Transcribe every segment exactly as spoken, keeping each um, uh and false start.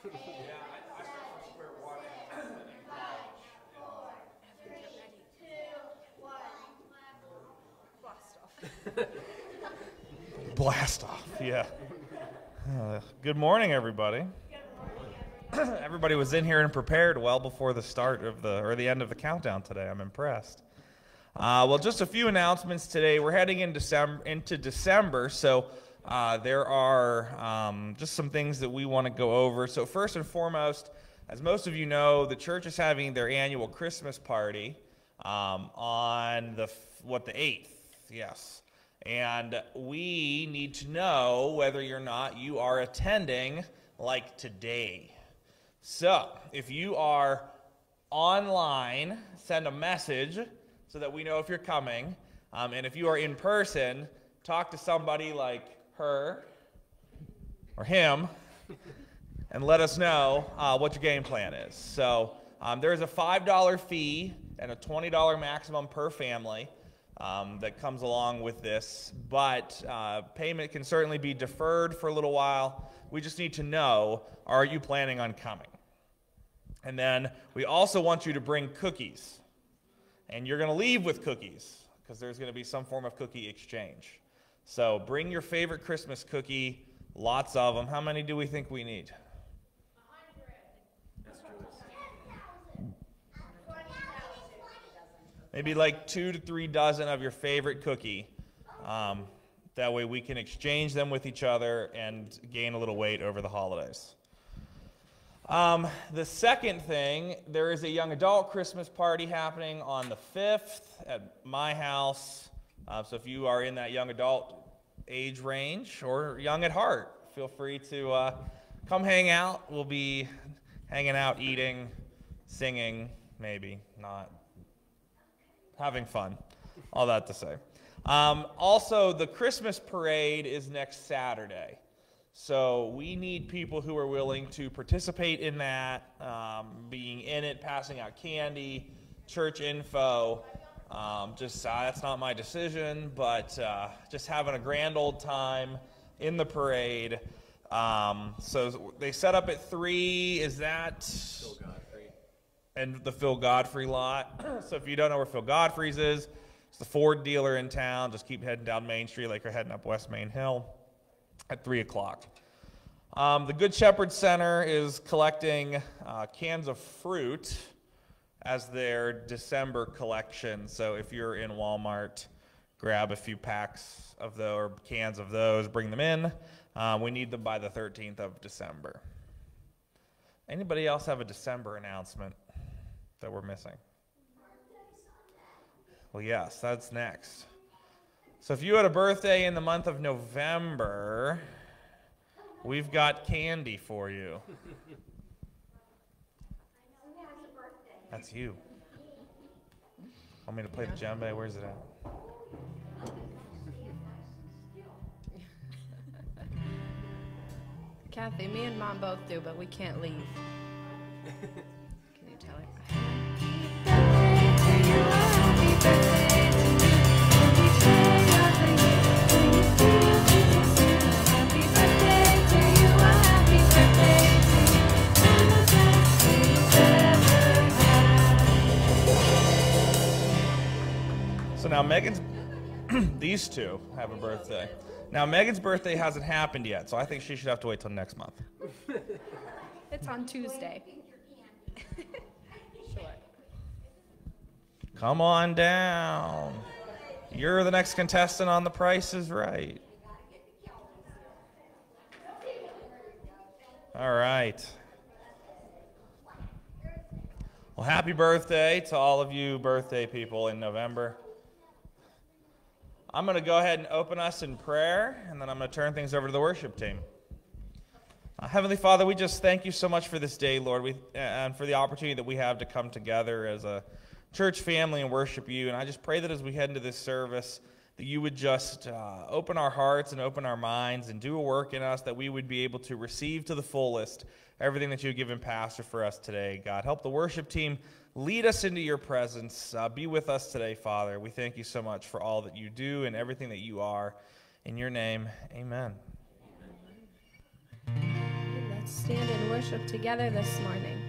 Blast off, yeah. Uh, good morning, everybody. Everybody was in here and prepared well before the start of the, or the end of the countdown today. I'm impressed. Uh, well, just a few announcements today. We're heading in December, into December, so uh, there are um, just some things that we want to go over. So first and foremost, as most of you know, the church is having their annual Christmas party um, on the, what, the eighth, yes. And we need to know whether or not you are attending like today. So, if you are online, send a message so that we know if you're coming. Um, and if you are in person, talk to somebody like her or him and let us know uh, what your game plan is. So, um, there is a five dollar fee and a twenty dollar maximum per family. Um, that comes along with this, but uh, payment can certainly be deferred for a little while. We just need to know, are you planning on coming? And then we also want you to bring cookies. And you're going to leave with cookies, because there's going to be some form of cookie exchange. So bring your favorite Christmas cookie, lots of them. How many do we think we need? Maybe like two to three dozen of your favorite cookie. Um, that way we can exchange them with each other and gain a little weight over the holidays. Um, the second thing, there is a young adult Christmas party happening on the fifth at my house. Uh, so if you are in that young adult age range or young at heart, feel free to uh, come hang out. We'll be hanging out, eating, singing, maybe not. Having fun, all that to say. Um, also, the Christmas parade is next Saturday. So we need people who are willing to participate in that, um, being in it, passing out candy, church info. Um, just uh, that's not my decision, but uh, just having a grand old time in the parade. Um, so they set up at three. Is that... and the Phil Godfrey lot. So if you don't know where Phil Godfrey's is, it's the Ford dealer in town. Just keep heading down Main Street like you're heading up West Main Hill at three o'clock. Um, the Good Shepherd Center is collecting uh, cans of fruit as their December collection. So if you're in Walmart, grab a few packs of those, or cans of those, bring them in. Uh, we need them by the thirteenth of December. Anybody else have a December announcement that we're missing? Well, yes, that's next. So if you had a birthday in the month of November, we've got candy for you. That's you. Want me to play the djembe? Where's it at? Kathy, me and Mom both do, but we can't leave. Can you tell her? So now Megan's, these two have a birthday. Now Megan's birthday hasn't happened yet, so I think she should have to wait till next month. It's on Tuesday. Sure. Come on down. You're the next contestant on The Price is Right. All right. Well, happy birthday to all of you birthday people in November. I'm going to go ahead and open us in prayer, and then I'm going to turn things over to the worship team. Uh, Heavenly Father, we just thank you so much for this day, Lord, we, and for the opportunity that we have to come together as a church family and worship you. And I just pray that as we head into this service, that you would just uh, open our hearts and open our minds and do a work in us, that we would be able to receive to the fullest everything that you've given Pastor for us today. God, help the worship team lead us into your presence. Uh, be with us today, Father. We thank you so much for all that you do and everything that you are. In your name, amen. Let's stand and worship together this morning.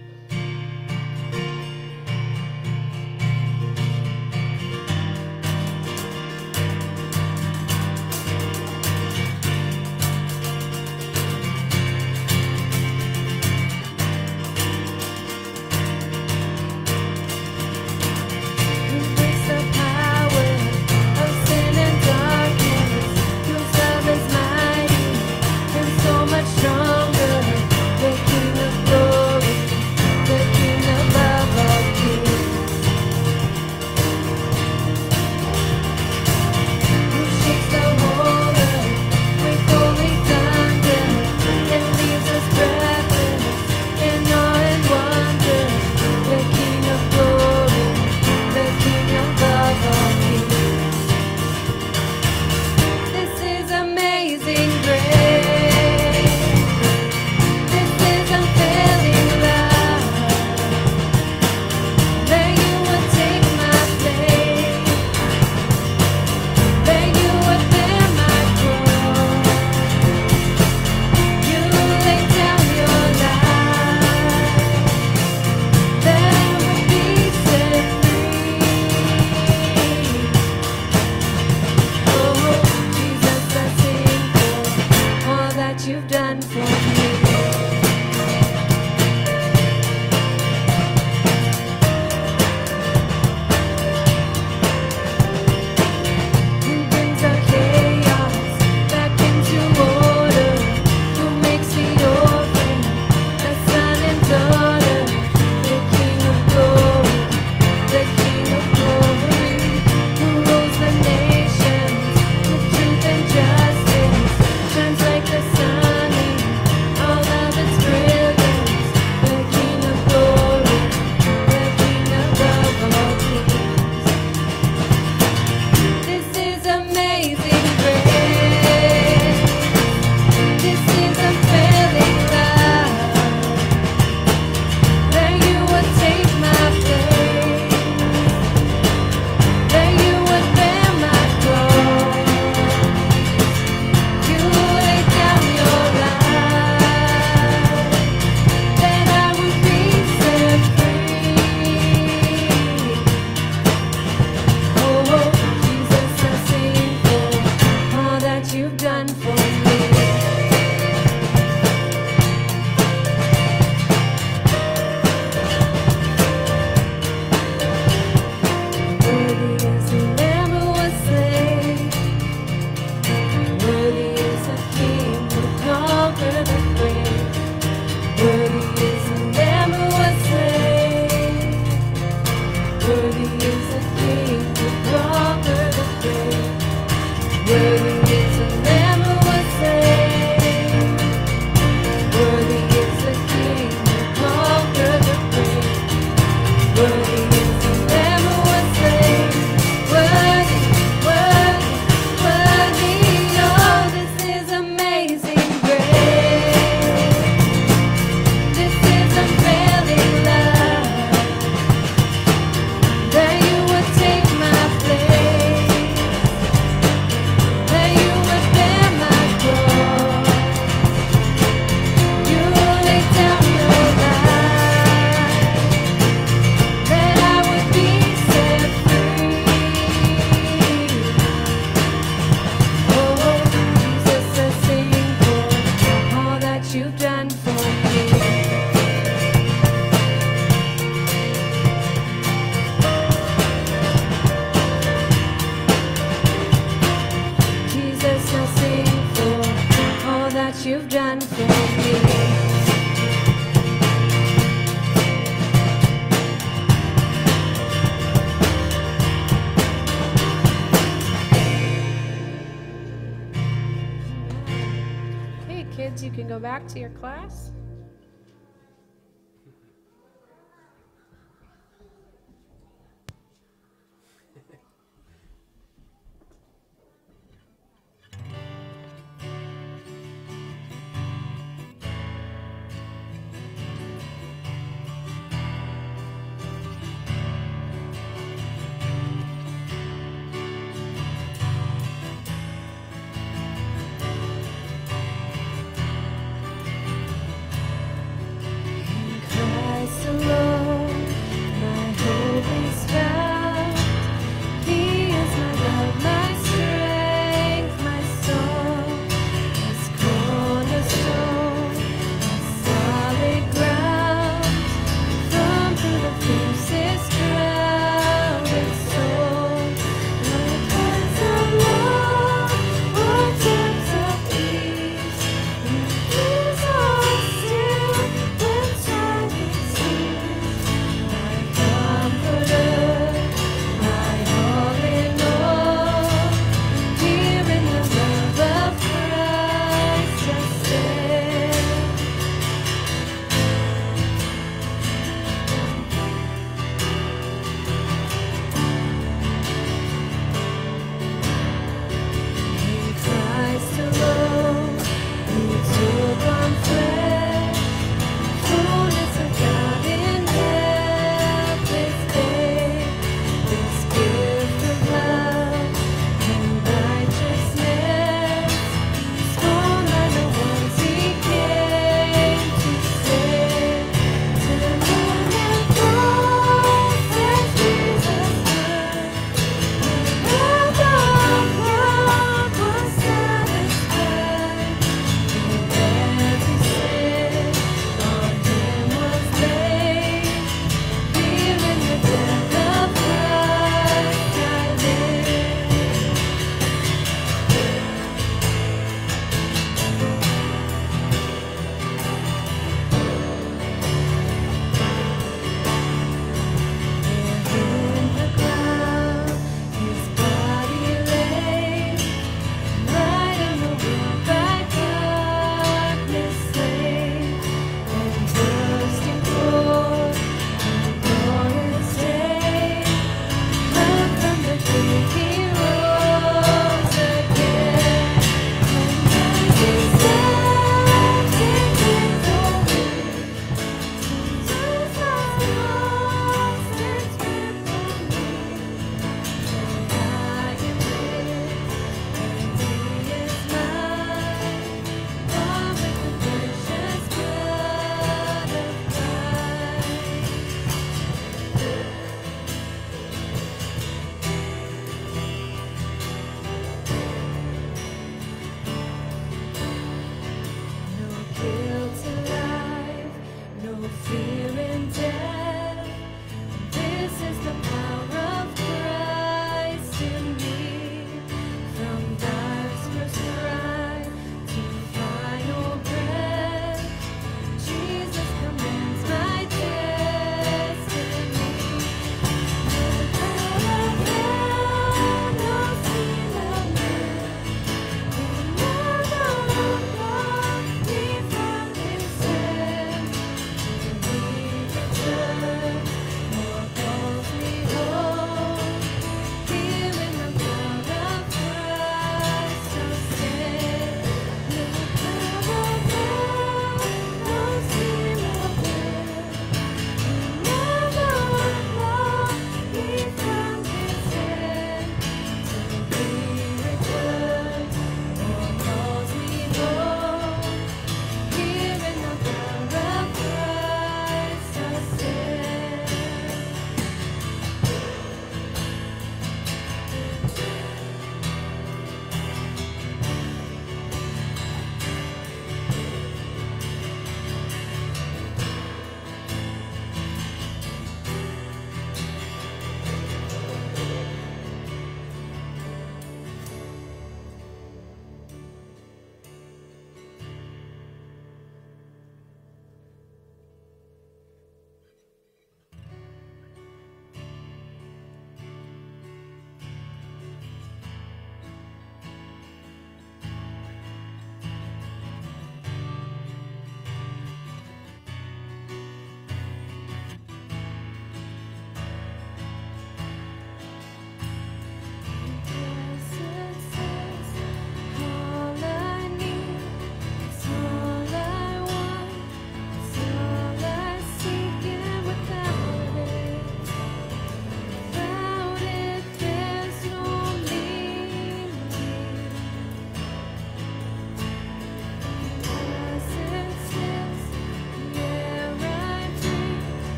Kids, you can go back to your class.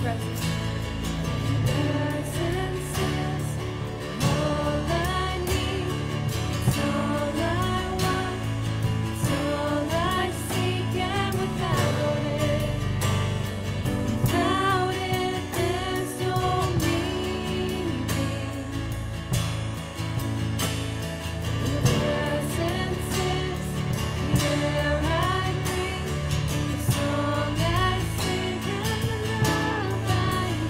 presence. Presence is all I need. It's all I want. It's all I seek, and without it, without it, there's no meaning. Your presence is the air I breathe, the song I sing, and the love I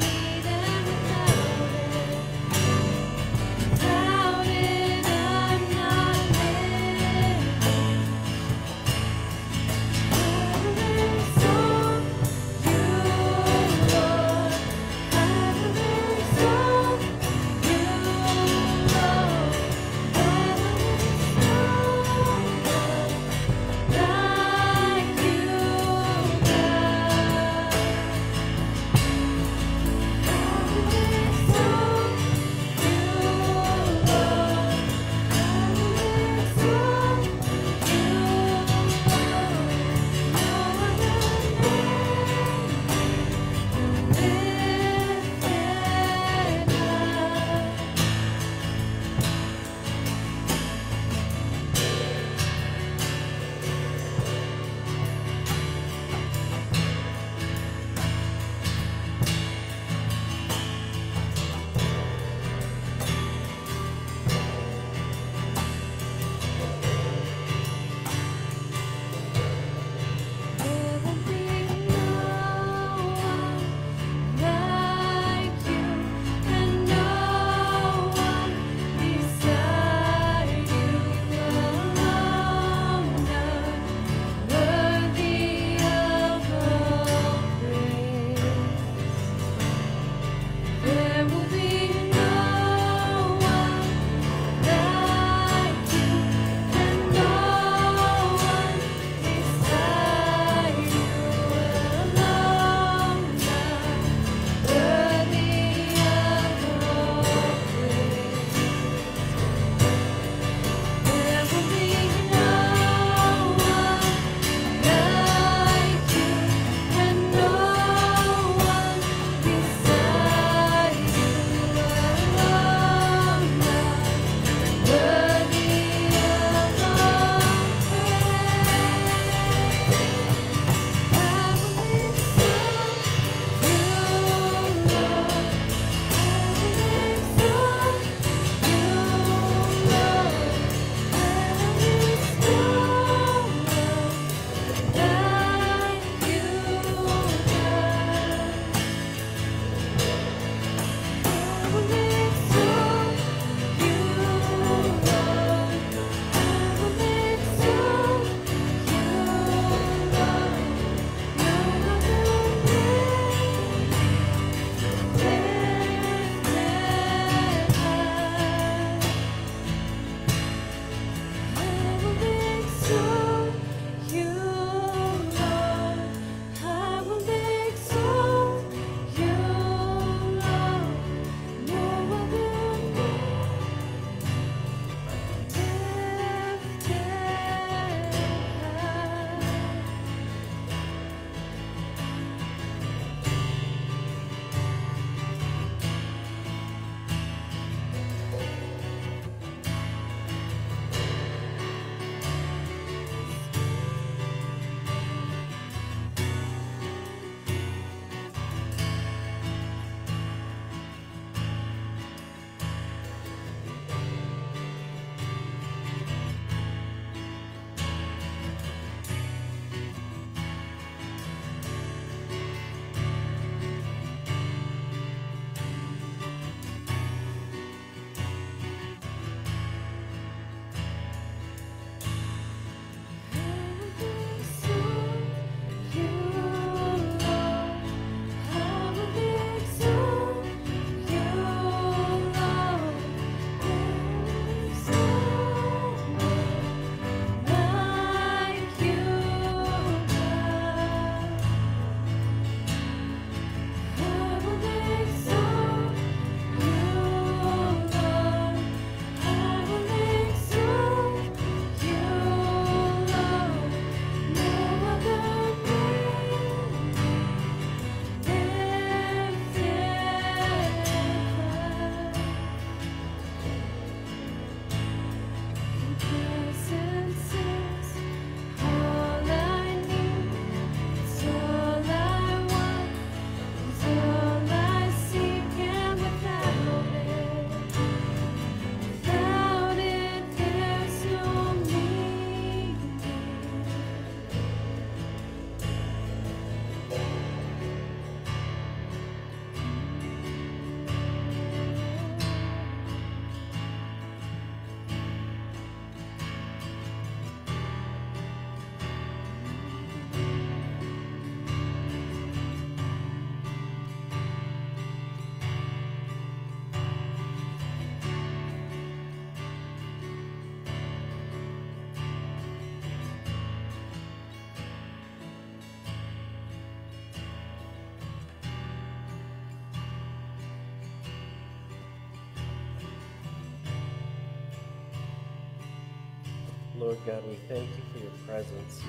Lord God, we thank you for your presence.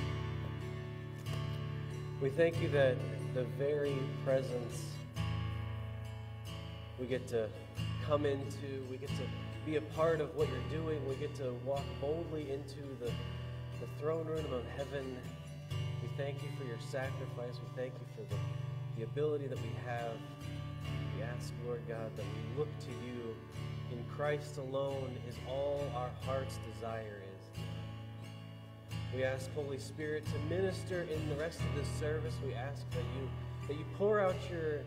We thank you that the very presence we get to come into, we get to be a part of what you're doing, we get to walk boldly into the, the throne room of heaven. We thank you for your sacrifice. We thank you for the, the ability that we have. We ask, Lord God, that we look to you. In Christ alone is all our heart's desire is. We ask, Holy Spirit, to minister in the rest of this service. We ask that you that you pour out your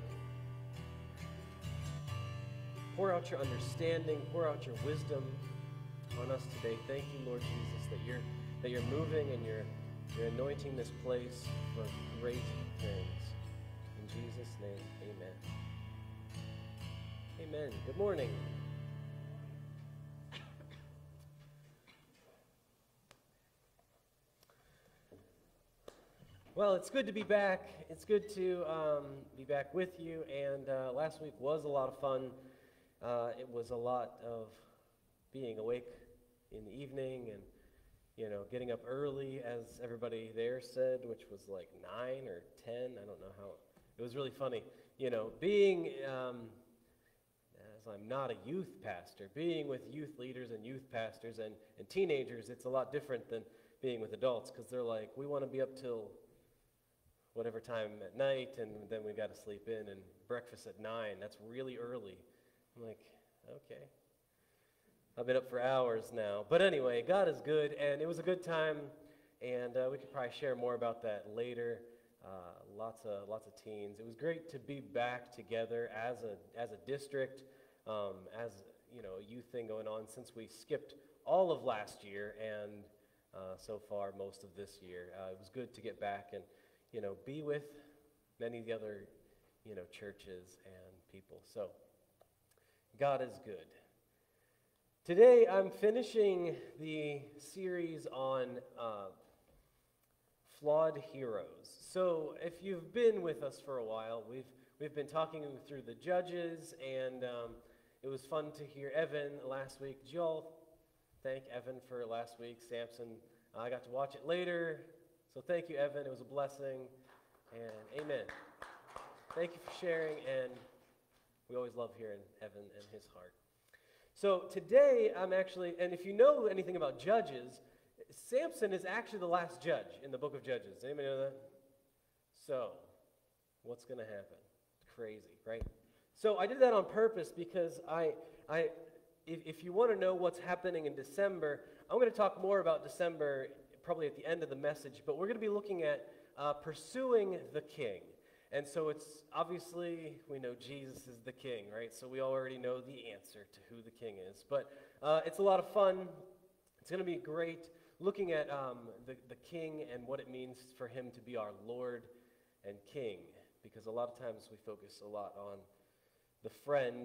pour out your understanding, pour out your wisdom on us today. Thank you, Lord Jesus, that you're that you're moving and you're you're anointing this place for great things. In Jesus' name, amen. Amen. Good morning. Well, it's good to be back. It's good to um, be back with you. And uh, last week was a lot of fun. Uh, it was a lot of being awake in the evening and, you know, getting up early, as everybody there said, which was like nine or ten. I don't know how. It was really funny. You know, being, um, as I'm not a youth pastor, being with youth leaders and youth pastors and, and teenagers, it's a lot different than being with adults, because they're like, we want to be up till whatever time at night, and then we got to sleep in, and breakfast at nine. That's really early. I'm like, okay. I've been up for hours now. But anyway, God is good, and it was a good time, and uh, we could probably share more about that later. Uh, lots of lots of teens. It was great to be back together as a as a district, um, as you know, a youth thing going on, since we skipped all of last year and uh, so far most of this year. Uh, it was good to get back and, you know, be with many of the other, you know, churches and people. So, God is good. Today, I'm finishing the series on uh, flawed heroes. So, if you've been with us for a while, we've we've been talking through the Judges, and um, it was fun to hear Evan last week. Did you all thank Evan for last week? Samson, I got to watch it later. So thank you, Evan. It was a blessing, and amen. Thank you for sharing, and we always love hearing Evan and his heart. So today, I'm actually, and if you know anything about Judges, Samson is actually the last judge in the book of Judges. Anybody know that? So, what's going to happen? It's crazy, right? So I did that on purpose because I, I, if, if you want to know what's happening in December, I'm going to talk more about December probably at the end of the message, but we're going to be looking at uh, pursuing the King. And so it's obviously, we know Jesus is the King, right? So we already know the answer to who the King is. But uh, it's a lot of fun. It's going to be great looking at um, the, the King and what it means for him to be our Lord and King, because a lot of times we focus a lot on the friend,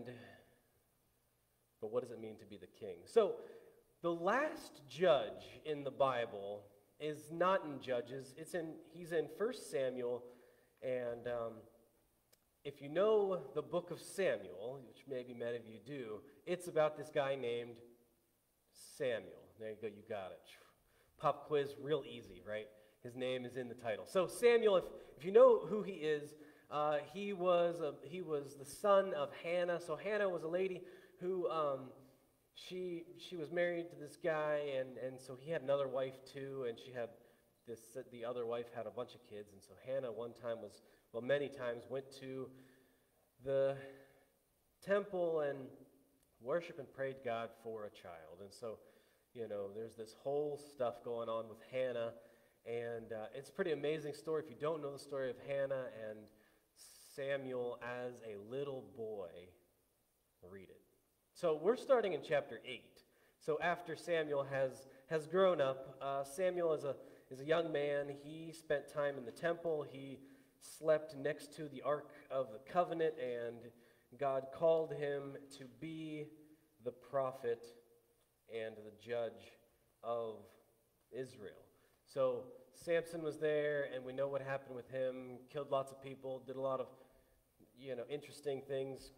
but what does it mean to be the King? So the last judge in the Bible is not in Judges. It's in he's in First Samuel, and um, if you know the book of Samuel, which maybe many of you do, it's about this guy named Samuel. There you go, you got it. Pop quiz, real easy, right? His name is in the title. So Samuel, if, if you know who he is, uh, he was a, he was the son of Hannah. So Hannah was a lady who um, She she was married to this guy, and, and so he had another wife too, and she had this, the other wife had a bunch of kids, and so Hannah one time was, well, many times went to the temple and worshiped and prayed God for a child. And so, you know, there's this whole stuff going on with Hannah, and uh, it's a pretty amazing story. If you don't know the story of Hannah and Samuel as a little boy, read it. So we're starting in chapter eight. So after Samuel has, has grown up, uh, Samuel is a, is a young man. He spent time in the temple. He slept next to the Ark of the Covenant, and God called him to be the prophet and the judge of Israel. So Samson was there, and we know what happened with him. Killed lots of people, did a lot of, you know, interesting things.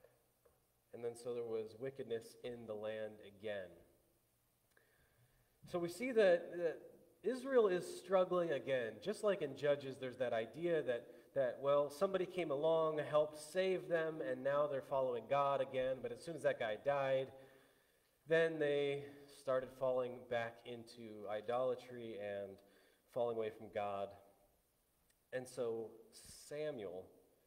And then so there was wickedness in the land again. So we see that, that Israel is struggling again. Just like in Judges, there's that idea that, that, well, somebody came along, helped save them, and now they're following God again. But as soon as that guy died, then they started falling back into idolatry and falling away from God. And so Samuel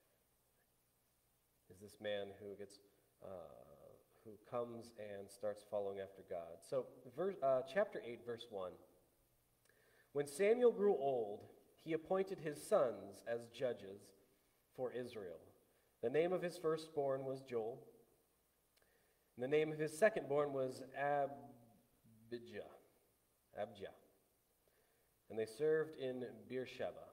is this man who gets, uh, who comes and starts following after God. So verse, uh, chapter eight, verse one. When Samuel grew old, he appointed his sons as judges for Israel. The name of his firstborn was Joel, and the name of his secondborn was Abijah. Abijah. And they served in Beersheba.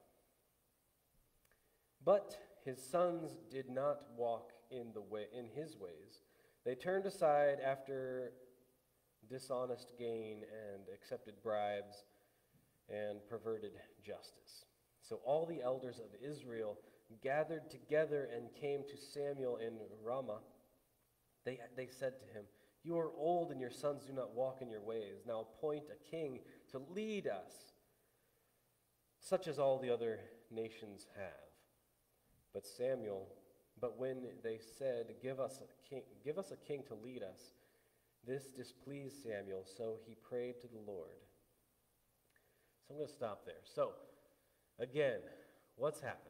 But his sons did not walk in the way in his ways. They turned aside after dishonest gain and accepted bribes and perverted justice. So all the elders of Israel gathered together and came to Samuel in Ramah. They, they said to him, "You are old and your sons do not walk in your ways. Now appoint a king to lead us, such as all the other nations have." But Samuel, but when they said, "Give us a king, give us a king to lead us," this displeased Samuel, so he prayed to the Lord. So I'm going to stop there. So, again, what's happening?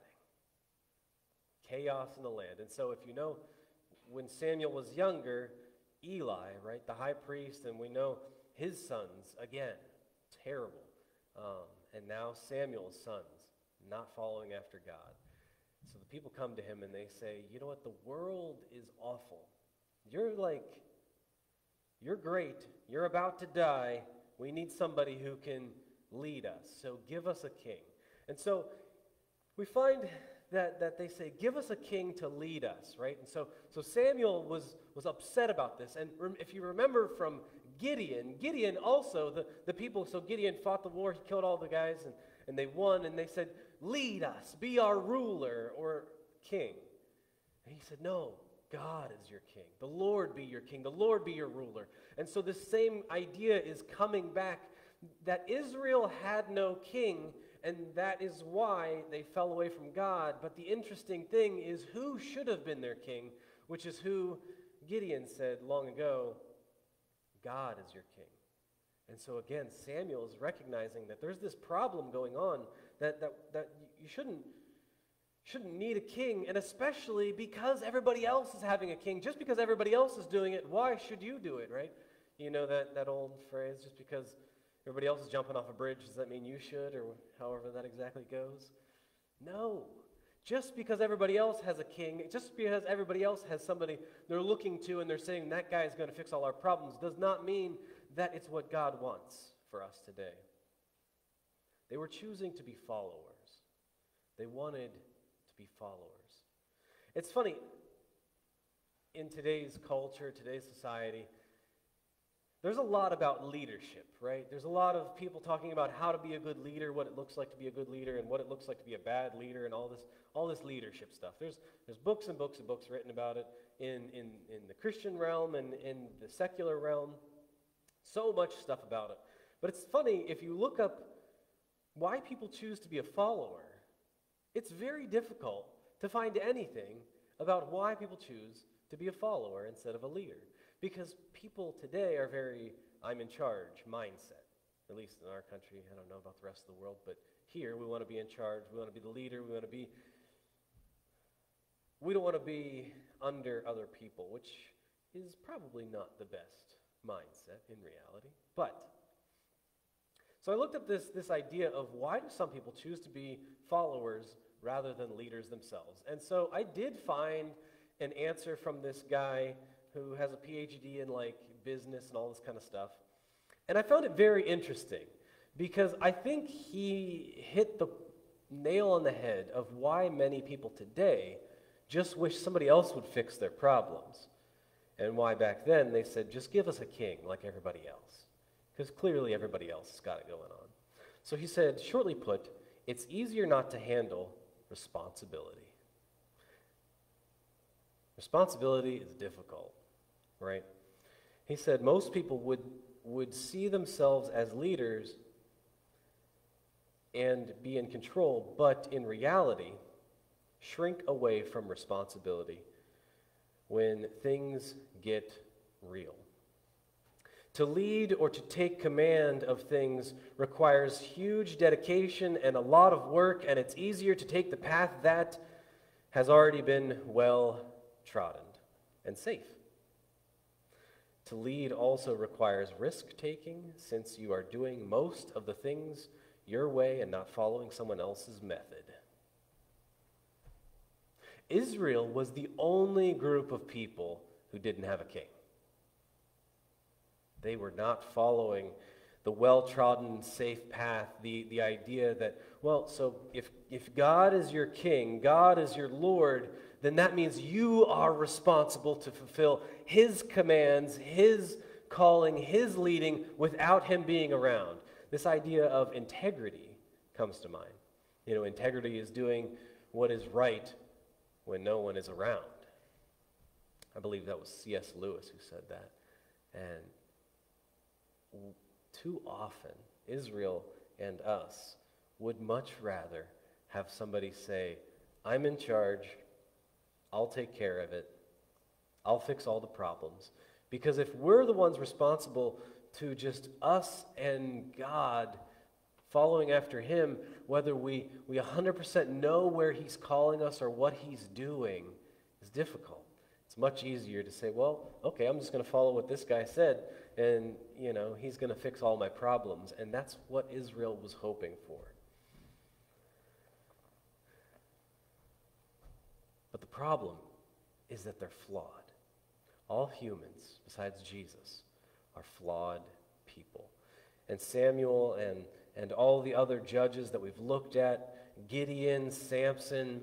Chaos in the land. And so if you know, when Samuel was younger, Eli, right, the high priest, and we know his sons, again, terrible. Um, and now Samuel's sons, not following after God. So the people come to him and they say, "You know what, the world is awful. You're like, you're great. You're about to die. We need somebody who can lead us. So give us a king." And so we find that, that they say, "Give us a king to lead us," right? And so, so Samuel was, was upset about this. And rem, if you remember from Gideon, Gideon also, the, the people, so Gideon fought the war, he killed all the guys, and, and they won, and they said, "Lead us, be our ruler or king." And he said, "No, God is your king. The Lord be your king. The Lord be your ruler." And so this same idea is coming back, that Israel had no king, and that is why they fell away from God. But the interesting thing is who should have been their king, which is who Gideon said long ago, "God is your king." And so again, Samuel is recognizing that there's this problem going on, that, that, that you shouldn't, shouldn't need a king, and especially because everybody else is having a king. Just because everybody else is doing it, why should you do it, right? You know that, that old phrase, just because everybody else is jumping off a bridge, does that mean you should, or however that exactly goes? No. Just because everybody else has a king, just because everybody else has somebody they're looking to and they're saying that guy is going to fix all our problems, does not mean that it's what God wants for us today. They were choosing to be followers. They wanted to be followers. It's funny, in today's culture, today's society, there's a lot about leadership, right? There's a lot of people talking about how to be a good leader, what it looks like to be a good leader, and what it looks like to be a bad leader, and all this, all this leadership stuff. There's, there's books and books and books written about it in, in, in the Christian realm and in the secular realm. So much stuff about it. But it's funny, if you look up why people choose to be a follower, it's very difficult to find anything about why people choose to be a follower instead of a leader. Because people today are very "I'm in charge" mindset, at least in our country. I don't know about the rest of the world, but here we want to be in charge. We want to be the leader. We want to be, we don't want to be under other people, which is probably not the best mindset in reality. But, so I looked up this, this idea of why do some people choose to be followers rather than leaders themselves. And so I did find an answer from this guy who has a P H D in like business and all this kind of stuff. And I found it very interesting because I think he hit the nail on the head of why many people today just wish somebody else would fix their problems. And why back then they said, "Just give us a king like everybody else." Because clearly everybody else has got it going on. So he said, shortly put, it's easier not to handle responsibility. Responsibility is difficult, right? He said most people would would see themselves as leaders and be in control, but in reality, shrink away from responsibility when things get real. To lead or to take command of things requires huge dedication and a lot of work, and it's easier to take the path that has already been well trodden and safe. To lead also requires risk-taking, since you are doing most of the things your way and not following someone else's method. Israel was the only group of people who didn't have a king. They were not following the well-trodden, safe path, the, the idea that, well, so if, if God is your king, God is your Lord, then that means you are responsible to fulfill his commands, his calling, his leading without him being around. This idea of integrity comes to mind. You know, integrity is doing what is right when no one is around. I believe that was C S Lewis who said that. And too often, Israel and us would much rather have somebody say, I'm in charge, I'll take care of it, I'll fix all the problems. Because if we're the ones responsible to just us and God following after him, whether we, we one hundred percent know where he's calling us or what he's doing, is difficult. It's much easier to say, well, okay, I'm just going to follow what this guy said, and, you know, he's going to fix all my problems. And that's what Israel was hoping for. But the problem is that they're flawed. All humans, besides Jesus, are flawed people. And Samuel and, and all the other judges that we've looked at, Gideon, Samson,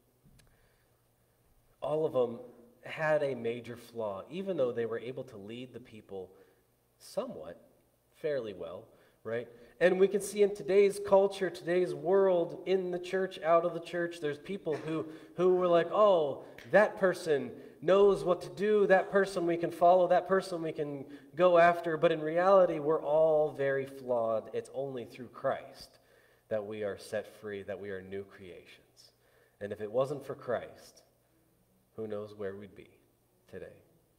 all of them had a major flaw, even though they were able to lead the people somewhat, fairly well, right? And we can see in today's culture, today's world, in the church, out of the church, there's people who, who were like, oh, that person knows what to do, that person we can follow, that person we can go after. But in reality, we're all very flawed. It's only through Christ that we are set free, that we are new creations. And if it wasn't for Christ, who knows where we'd be today.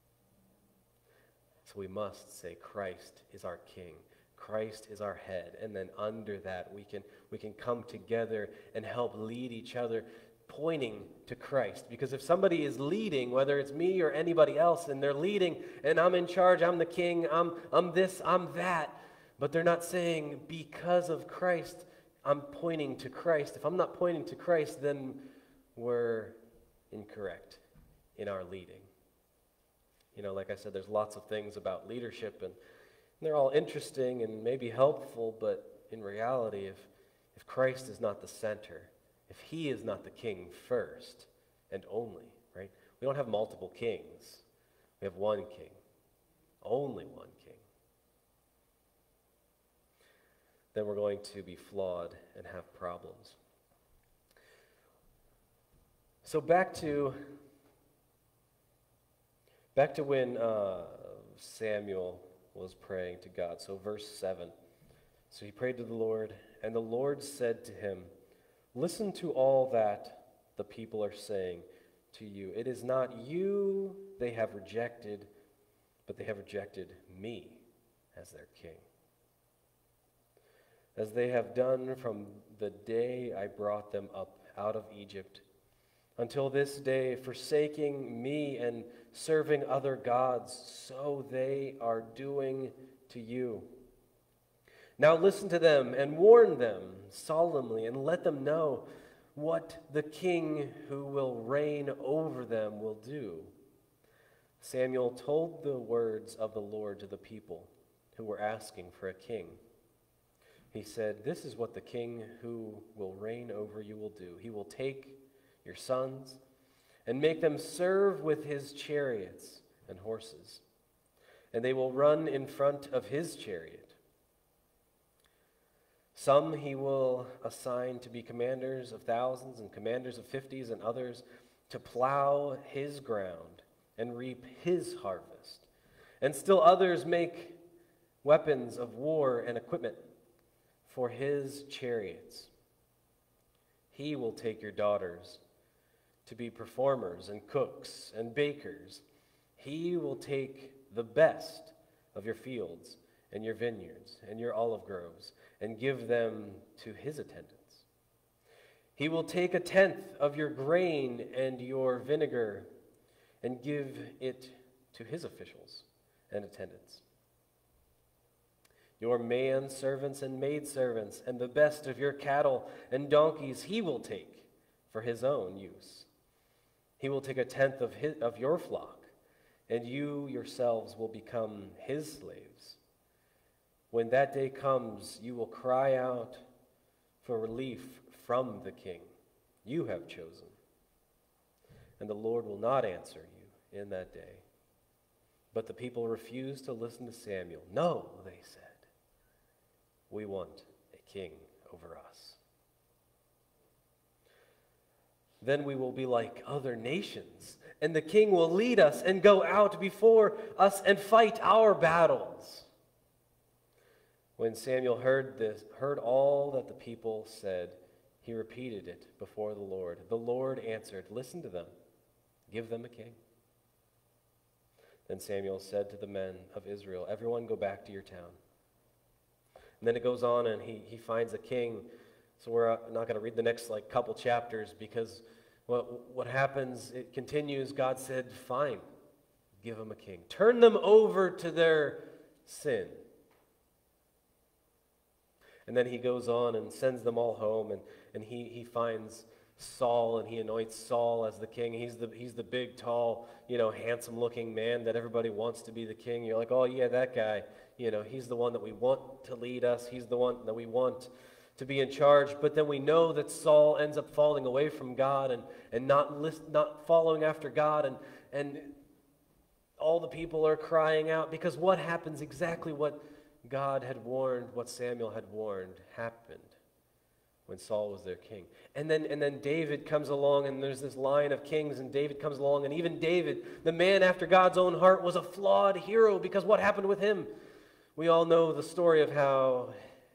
So we must say Christ is our King. Christ is our head. And then under that, we can, we can come together and help lead each other, pointing to Christ. Because if somebody is leading, whether it's me or anybody else, and they're leading, and I'm in charge, I'm the king, I'm, I'm this, I'm that, but they're not saying, because of Christ, I'm pointing to Christ. If I'm not pointing to Christ, then we're incorrect in our leading. You know, like I said, there's lots of things about leadership, and they're all interesting and maybe helpful, but in reality, if, if Christ is not the center, if he is not the king first and only, right? We don't have multiple kings. We have one king, only one king. Then we're going to be flawed and have problems. So back to back to when uh, Samuel was praying to God. So verse seven. So he prayed to the Lord, and the Lord said to him, listen to all that the people are saying to you. It is not you they have rejected, but they have rejected me as their king, as they have done from the day I brought them up out of Egypt until this day, forsaking me and serving other gods, so they are doing to you. Now listen to them and warn them solemnly, and let them know what the king who will reign over them will do. Samuel told the words of the Lord to the people who were asking for a king. He said, this is what the king who will reign over you will do. He will take your sons and make them serve with his chariots and horses, and they will run in front of his chariot. Some he will assign to be commanders of thousands and commanders of fifties, and others to plow his ground and reap his harvest. And still others make weapons of war and equipment for his chariots. He will take your daughters to be performers and cooks and bakers. He will take the best of your fields and your vineyards and your olive groves and give them to his attendants. He will take a tenth of your grain and your vinegar and give it to his officials and attendants. Your manservants and maidservants and the best of your cattle and donkeys he will take for his own use. He will take a tenth of, his, of your flock, and you yourselves will become his slaves. When that day comes, you will cry out for relief from the king you have chosen. And the Lord will not answer you in that day. But the people refused to listen to Samuel. No, they said, we want a king over us. Then we will be like other nations, and the king will lead us and go out before us and fight our battles. When Samuel heard this, heard all that the people said, he repeated it before the Lord. The Lord answered, listen to them, give them a king. Then Samuel said to the men of Israel, everyone go back to your town. And then it goes on and he, he finds a king. So we're not going to read the next like couple chapters because what, what happens, it continues. God said, fine, give them a king. Turn them over to their sin. And then he goes on and sends them all home, and, and he, he finds Saul, and he anoints Saul as the king. He's the, he's the big, tall, you know, handsome-looking man that everybody wants to be the king. You're like, oh, yeah, that guy, you know, he's the one that we want to lead us. He's the one that we want to be in charge. But then we know that Saul ends up falling away from God and, and not, list, not following after God, and, and all the people are crying out because what happens, exactly what God had warned, what Samuel had warned, happened when Saul was their king. And then, and then David comes along, and there's this line of kings, and David comes along, and even David, the man after God's own heart, was a flawed hero because what happened with him? We all know the story of how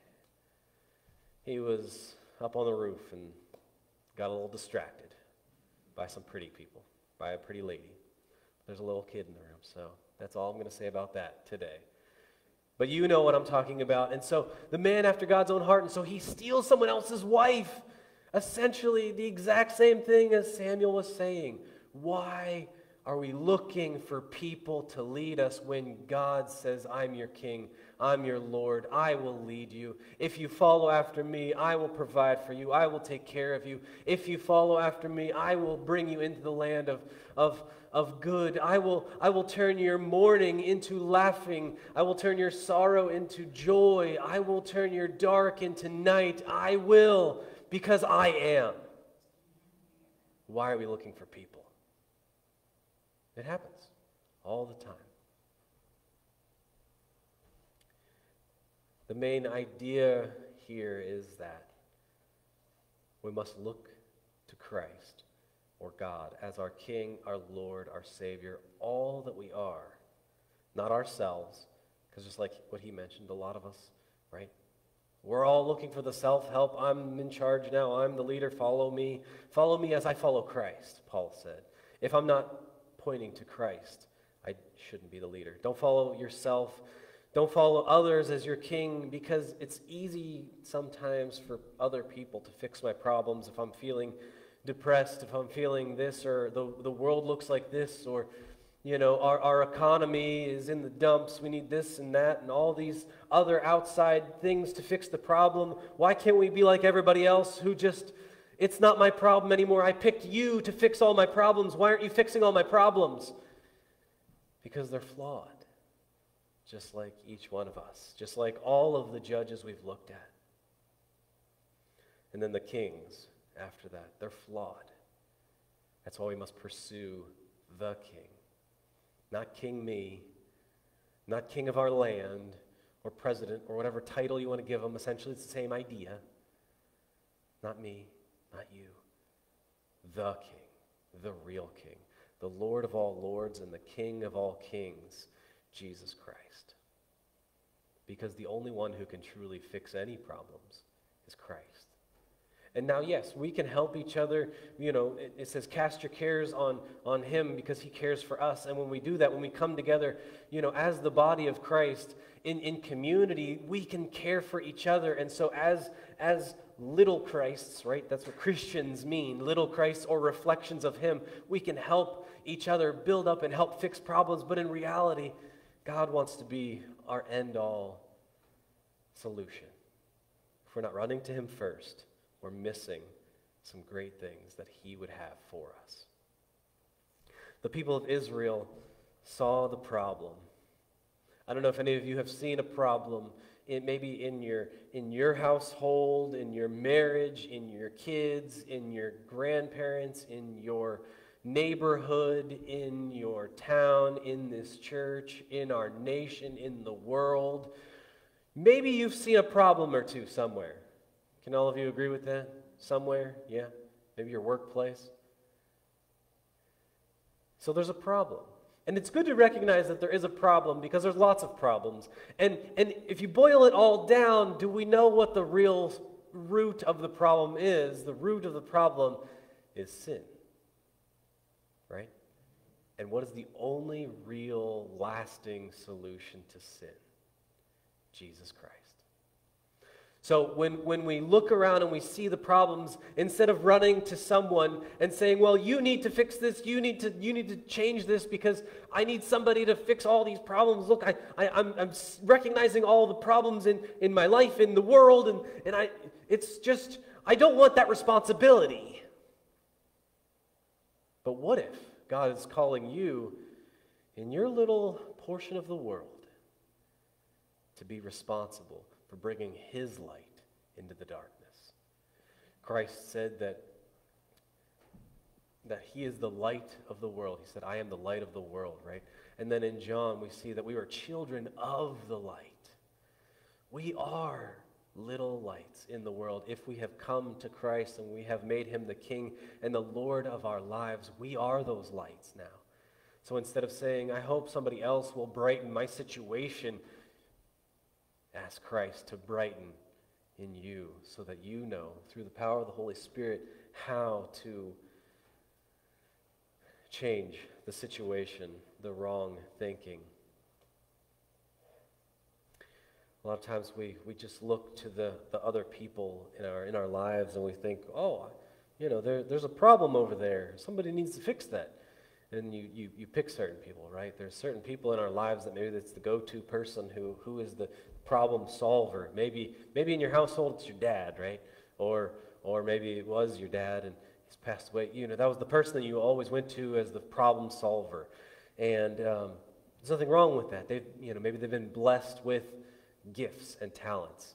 he was up on the roof and got a little distracted by some pretty people, by a pretty lady. There's a little kid in the room, so that's all I'm going to say about that today. But you know what I'm talking about. And so the man after God's own heart, and so he steals someone else's wife. Essentially the exact same thing as Samuel was saying. Why are we looking for people to lead us when God says, I'm your king, I'm your Lord, I will lead you. If you follow after me, I will provide for you, I will take care of you. If you follow after me, I will bring you into the land of, of, of good. I will, I will turn your mourning into laughing. I will turn your sorrow into joy. I will turn your dark into night. I will, because I am. Why are we looking for people? It happens all the time. The main idea here is that we must look to Christ or God as our King, our Lord, our Savior, all that we are, not ourselves, because just like what he mentioned, a lot of us, right? We're all looking for the self-help. I'm in charge now. I'm the leader. Follow me. Follow me as I follow Christ, Paul said. If I'm not pointing to Christ, I shouldn't be the leader. Don't follow yourself. Don't follow others as your king, because it's easy sometimes for other people to fix my problems. If I'm feeling depressed, if I'm feeling this, or the, the world looks like this, or, you know, our, our economy is in the dumps, we need this and that, and all these other outside things to fix the problem. Why can't we be like everybody else who just, it's not my problem anymore. I picked you to fix all my problems. Why aren't you fixing all my problems? Because they're flawed. Just like each one of us. Just like all of the judges we've looked at. And then the kings after that. They're flawed. That's why we must pursue the king. Not king me. Not king of our land or president or whatever title you want to give him. Essentially, it's the same idea. Not me. Not you. The king. The real king. The Lord of all lords and the King of all kings. Jesus Christ. because the only one who can truly fix any problems is Christ. And now, yes, we can help each other. You know, it, it says cast your cares on, on him because he cares for us. And when we do that, when we come together, you know, as the body of Christ in, in community, we can care for each other. And so as, as little Christs, right, that's what Christians mean, little Christs or reflections of him, we can help each other build up and help fix problems. But in reality, God wants to be our end-all solution. If we're not running to him first, we're missing some great things that he would have for us. The people of Israel saw the problem. I don't know if any of you have seen a problem, in, maybe in your, in your household, in your marriage, in your kids, in your grandparents, in your neighborhood, in your town, in this church, in our nation, in the world. Maybe you've seen a problem or two somewhere. Can all of you agree with that? Somewhere? Yeah? Maybe your workplace? So there's a problem. And it's good to recognize that there is a problem because there's lots of problems. And, and if you boil it all down, do we know what the real root of the problem is? The root of the problem is sin. Right? And what is the only real lasting solution to sin? Jesus Christ. So when, when we look around and we see the problems, instead of running to someone and saying, well, you need to fix this, you need to, you need to change this because I need somebody to fix all these problems. Look, I, I, I'm, I'm recognizing all the problems in, in my life, in the world, and, and I, it's just, I don't want that responsibility. But what if God is calling you in your little portion of the world to be responsible for bringing his light into the darkness? Christ said that, that he is the light of the world. He said, I am the light of the world, right? And then in John, we see that we are children of the light. We are little lights in the world. If we have come to Christ and we have made him the King and the Lord of our lives, we are those lights now. So instead of saying, I hope somebody else will brighten my situation, ask Christ to brighten in you so that you know, through the power of the Holy Spirit, how to change the situation, the wrong thinking. A lot of times we, we just look to the, the other people in our in our lives and we think, oh, you know, there, there's a problem over there. Somebody needs to fix that. And you, you, you pick certain people, right? There's certain people in our lives that maybe that's the go-to person who, who is the problem solver. Maybe maybe in your household it's your dad, right? Or or maybe it was your dad and he's passed away. You know, that was the person that you always went to as the problem solver. And um, there's nothing wrong with that. They've, you know, maybe they've been blessed with gifts and talents.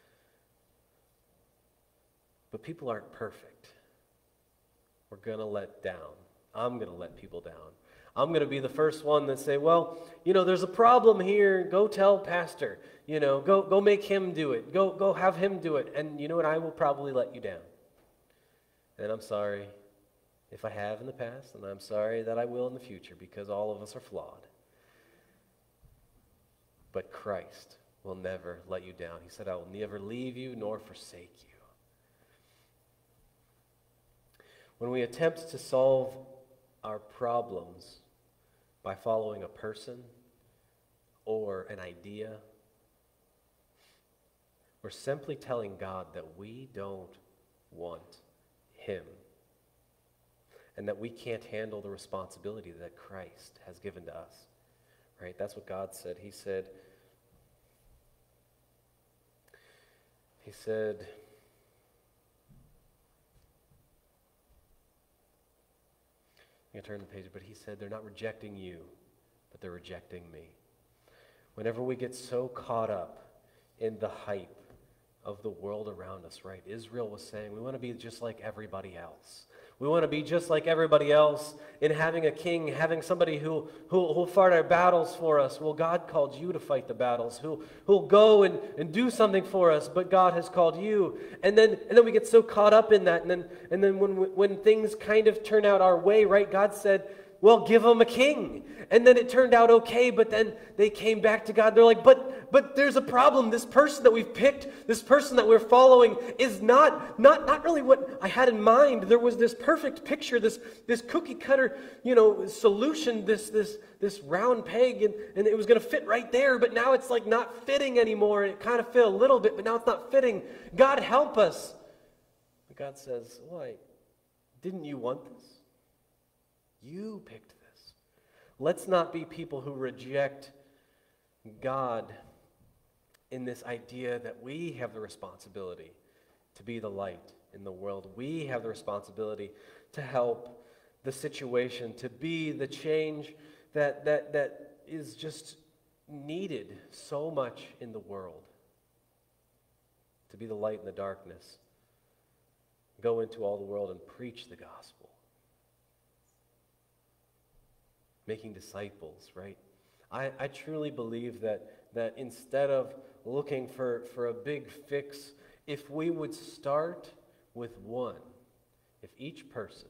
But people aren't perfect. We're going to let down. I'm going to let people down. I'm going to be the first one that say, well, you know, there's a problem here. Go tell pastor. You know, go go make him do it. Go go have him do it. And you know what? I will probably let you down. And I'm sorry if I have in the past, and I'm sorry that I will in the future because all of us are flawed. But Christ will never let you down. He said, I will never leave you nor forsake you. When we attempt to solve our problems by following a person or an idea, we're simply telling God that we don't want him and that we can't handle the responsibility that Christ has given to us. Right? That's what God said. He said, He said, I'm going to turn the page, but he said, they're not rejecting you, but they're rejecting me. Whenever we get so caught up in the hype of the world around us, right? Israel was saying, we want to be just like everybody else. We want to be just like everybody else in having a king, having somebody who who who'll fight our battles for us. Well, God called you to fight the battles, who who'll go and, and do something for us, but God has called you. And then and then we get so caught up in that, and then and then when when things kind of turn out our way, right? God said, well, give them a king. And then it turned out okay, but then they came back to God. They're like, but but there's a problem. This person that we've picked, this person that we're following is not not not really what I had in mind. There was this perfect picture, this this cookie cutter, you know, solution, this this this round peg, and, and it was going to fit right there, but now it's like not fitting anymore. It kind of fit a little bit, but now it's not fitting. God, help us. God says, why? Didn't you want this? You picked this. Let's not be people who reject God in this idea that we have the responsibility to be the light in the world. We have the responsibility to help the situation, to be the change that, that, that is just needed so much in the world. To be the light in the darkness. Go into all the world and preach the gospel. Making disciples, right? I, I truly believe that, that instead of looking for, for a big fix, if we would start with one, if each person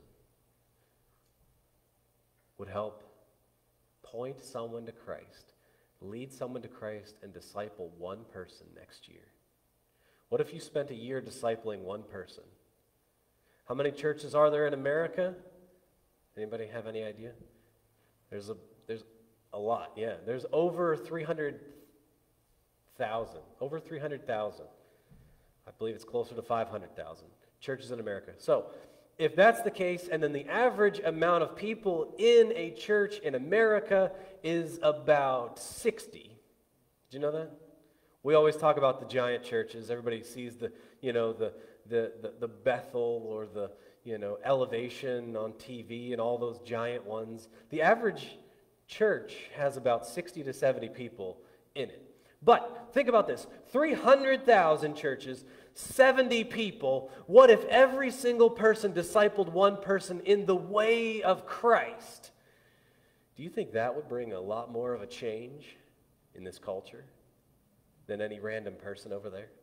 would help point someone to Christ, lead someone to Christ, and disciple one person next year. What if you spent a year discipling one person? How many churches are there in America? Anybody have any idea? There's a there's a lot, yeah. There's over three hundred thousand. Over three hundred thousand. I believe it's closer to five hundred thousand churches in America. So, if that's the case, and then the average amount of people in a church in America is about sixty. Did you know that? We always talk about the giant churches. Everybody sees the, you know, the the the, the Bethel or the, you know, Elevation on T V and all those giant ones. The average church has about sixty to seventy people in it. But think about this, three hundred thousand churches, seventy people. What if every single person discipled one person in the way of Christ? Do you think that would bring a lot more of a change in this culture than any random person over there?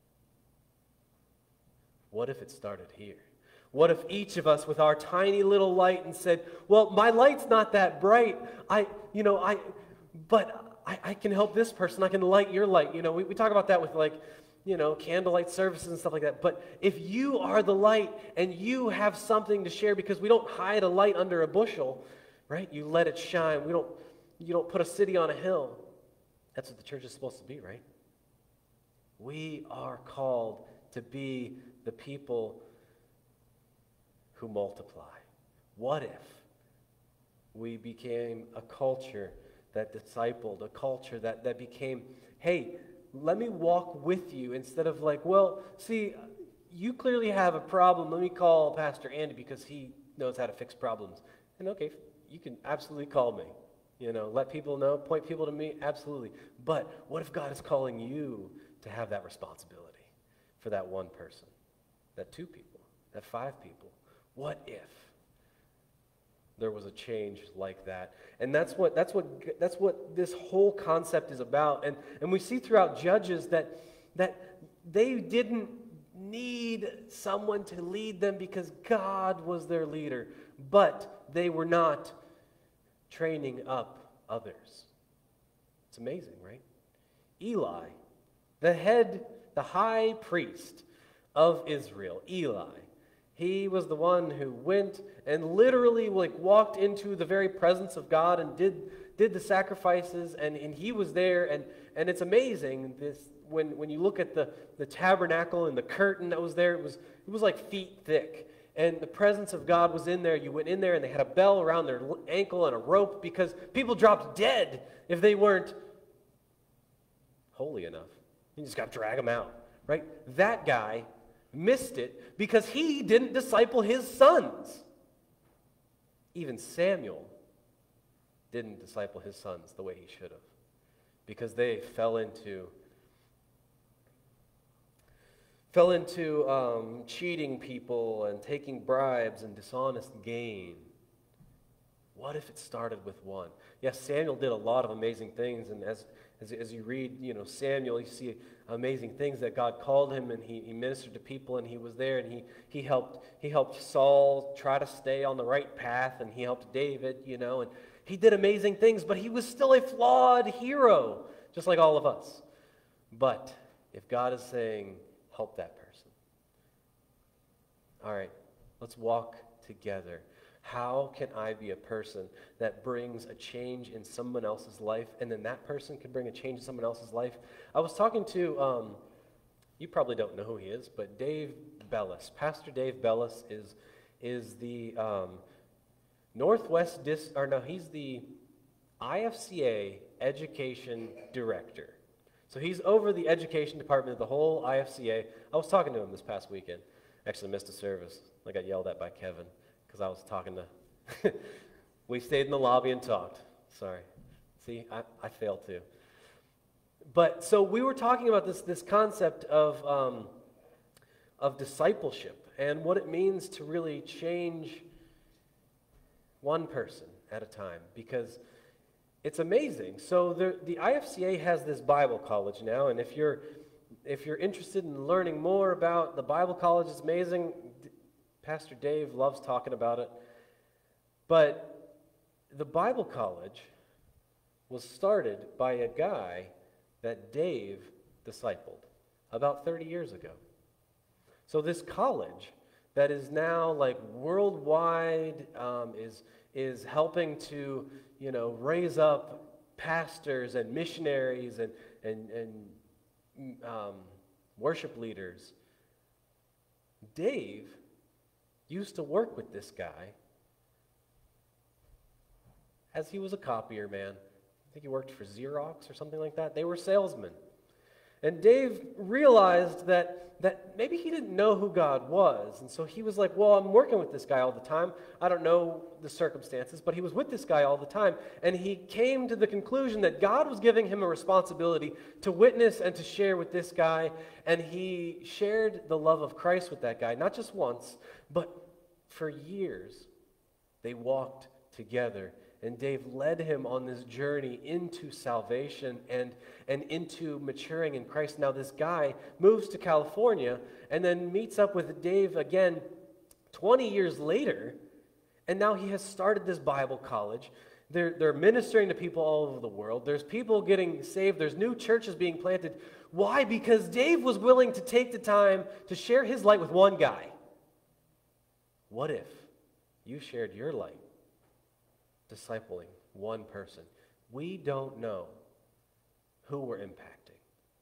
What if it started here? What if each of us with our tiny little light and said, well, my light's not that bright. I, you know, I, but I, I can help this person. I can light your light. You know, we, we talk about that with like, you know, candlelight services and stuff like that. But if you are the light and you have something to share, because we don't hide a light under a bushel, right? You let it shine. We don't, you don't put a city on a hill. That's what the church is supposed to be, right? We are called to be the people who multiply. What if we became a culture that discipled, a culture that, that became, hey, let me walk with you, instead of like, well, see, you clearly have a problem. Let me call Pastor Andy because he knows how to fix problems. And okay, you can absolutely call me. You know, let people know, point people to me, absolutely. But what if God is calling you to have that responsibility for that one person, that two people, that five people? What if there was a change like that? And that's what that's what that's what this whole concept is about. And and we see throughout Judges that that they didn't need someone to lead them because God was their leader, but they were not training up others. It's amazing, right? Eli, the head, the high priest of Israel, Eli, he was the one who went and literally like walked into the very presence of God and did did the sacrifices, and, and he was there, and, and it's amazing this when, when you look at the, the tabernacle and the curtain that was there, it was it was like feet thick. And the presence of God was in there. You went in there and they had a bell around their ankle and a rope because people dropped dead if they weren't holy enough. You just got to drag them out, right? That guy missed it because he didn't disciple his sons. Even Samuel didn't disciple his sons the way he should have because they fell into fell into um, cheating people and taking bribes and dishonest gain. what if it started with one? Yes, Samuel did a lot of amazing things, and as as, as you read, you know, Samuel, you see amazing things that God called him, and he, he ministered to people, and he was there, and he he helped he helped Saul try to stay on the right path, and he helped David, you know, and he did amazing things, but he was still a flawed hero, just like all of us. But if God is saying, help that person, all right, let's walk together. How can I be a person that brings a change in someone else's life, and then that person can bring a change in someone else's life? I was talking to, um, you probably don't know who he is, but Dave Bellis. Pastor Dave Bellis is is the um, Northwest Dis, or no, he's the I F C A Education Director. So he's over the education department of the whole I F C A. I was talking to him this past weekend. Actually missed a service. I got yelled at by Kevin because I was talking to, we stayed in the lobby and talked. Sorry. See, I, I failed too. But so we were talking about this, this concept of, um, of discipleship and what it means to really change one person at a time, because it's amazing. So the, the I F C A has this Bible college now, and if you're, if you're interested in learning more about the Bible college, it's amazing. Pastor Dave loves talking about it. But the Bible college was started by a guy that Dave discipled about thirty years ago. So this college that is now like worldwide, um, is, is helping to, you know, raise up pastors and missionaries and, and, and um, worship leaders. Dave used to work with this guy as he was a copier man. I think he worked for Xerox or something like that. They were salesmen. And Dave realized that, that maybe he didn't know who God was. And so he was like, well, I'm working with this guy all the time. I don't know the circumstances, but he was with this guy all the time. And he came to the conclusion that God was giving him a responsibility to witness and to share with this guy. And he shared the love of Christ with that guy, not just once, but for years. They walked together. And Dave led him on this journey into salvation and, and into maturing in Christ. Now this guy moves to California and then meets up with Dave again twenty years later. And now he has started this Bible college. They're, they're ministering to people all over the world. There's people getting saved. There's new churches being planted. Why? Because Dave was willing to take the time to share his light with one guy. What if you shared your light discipling one person? We don't know who we're impacting,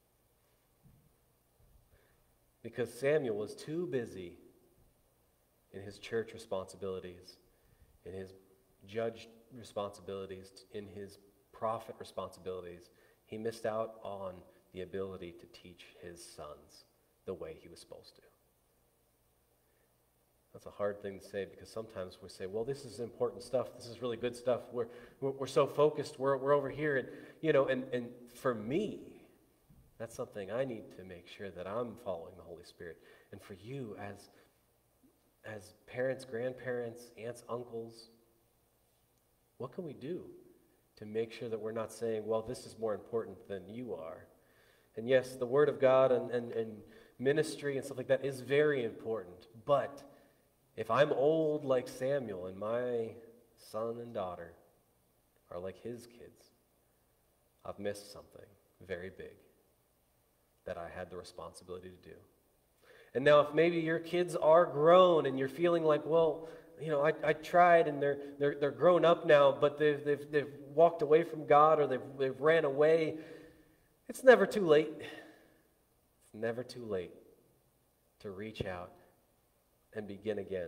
because Samuel was too busy in his church responsibilities, in his judge responsibilities, in his prophet responsibilities. He missed out on the ability to teach his sons the way he was supposed to. That's a hard thing to say, because sometimes we say, well, this is important stuff. This is really good stuff. We're, we're, we're so focused. We're, we're over here. And, you know, and, and for me, that's something I need to make sure that I'm following the Holy Spirit. And for you, as, as parents, grandparents, aunts, uncles, what can we do to make sure that we're not saying, well, this is more important than you are? And yes, the Word of God and, and, and ministry and stuff like that is very important, but if I'm old like Samuel and my son and daughter are like his kids, I've missed something very big that I had the responsibility to do. And now if maybe your kids are grown and you're feeling like, well, you know, I, I tried and they're, they're, they're grown up now, but they've, they've, they've walked away from God, or they've, they've ran away, it's never too late. It's never too late to reach out and begin again.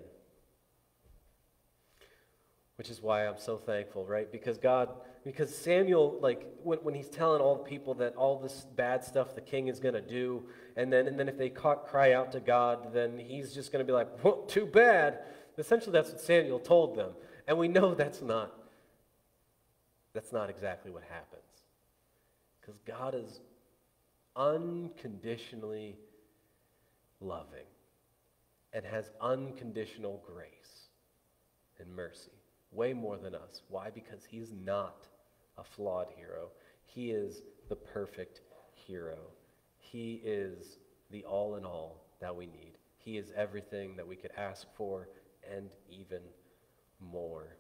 Which is why I'm so thankful, right? Because God, because Samuel, like, when, when he's telling all the people that all this bad stuff the king is going to do, and then and then if they ca- cry out to God, then he's just going to be like, well, too bad. Essentially, that's what Samuel told them. And we know that's not, that's not exactly what happens. Because God is unconditionally loving and has unconditional grace and mercy way more than us. Why? Because he's not a flawed hero. He is the perfect hero. He is the all in all that we need. He is everything that we could ask for and even more.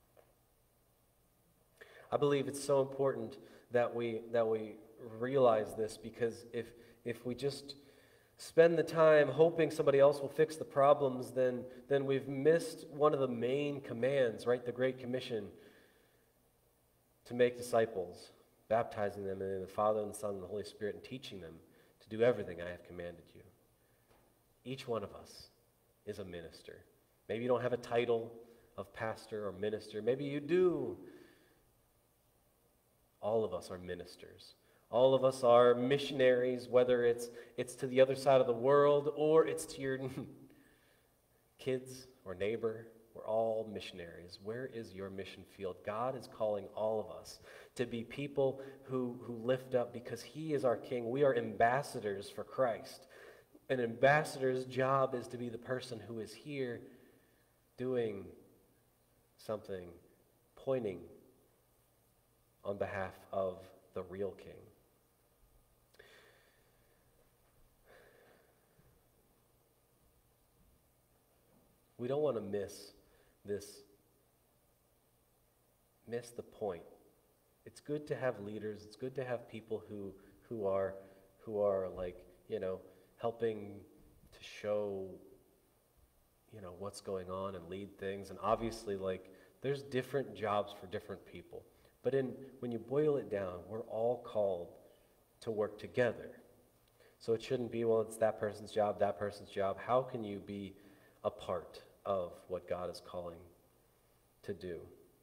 I believe it's so important that we that we realize this, because if if we just spend the time hoping somebody else will fix the problems, then then we've missed one of the main commands, right? The Great Commission, to make disciples, baptizing them in the name of the Father and the Son and the Holy Spirit, and teaching them to do everything I have commanded you. Each one of us is a minister. Maybe you don't have a title of pastor or minister. Maybe you do. All of us are ministers. All of us are missionaries, whether it's it's to the other side of the world or it's to your kids or neighbor. We're all missionaries. Where is your mission field? God is calling all of us to be people who, who lift up, because he is our king. We are ambassadors for Christ. An ambassador's job is to be the person who is here doing something, pointing on behalf of the real king. We don't want to miss this, miss the point. It's good to have leaders. It's good to have people who who are who are like, you know, helping to show, you know, what's going on and lead things. And obviously, like, there's different jobs for different people. But in when you boil it down, we're all called to work together. So it shouldn't be, well, it's that person's job, that person's job. How can you be a part of what God is calling to do?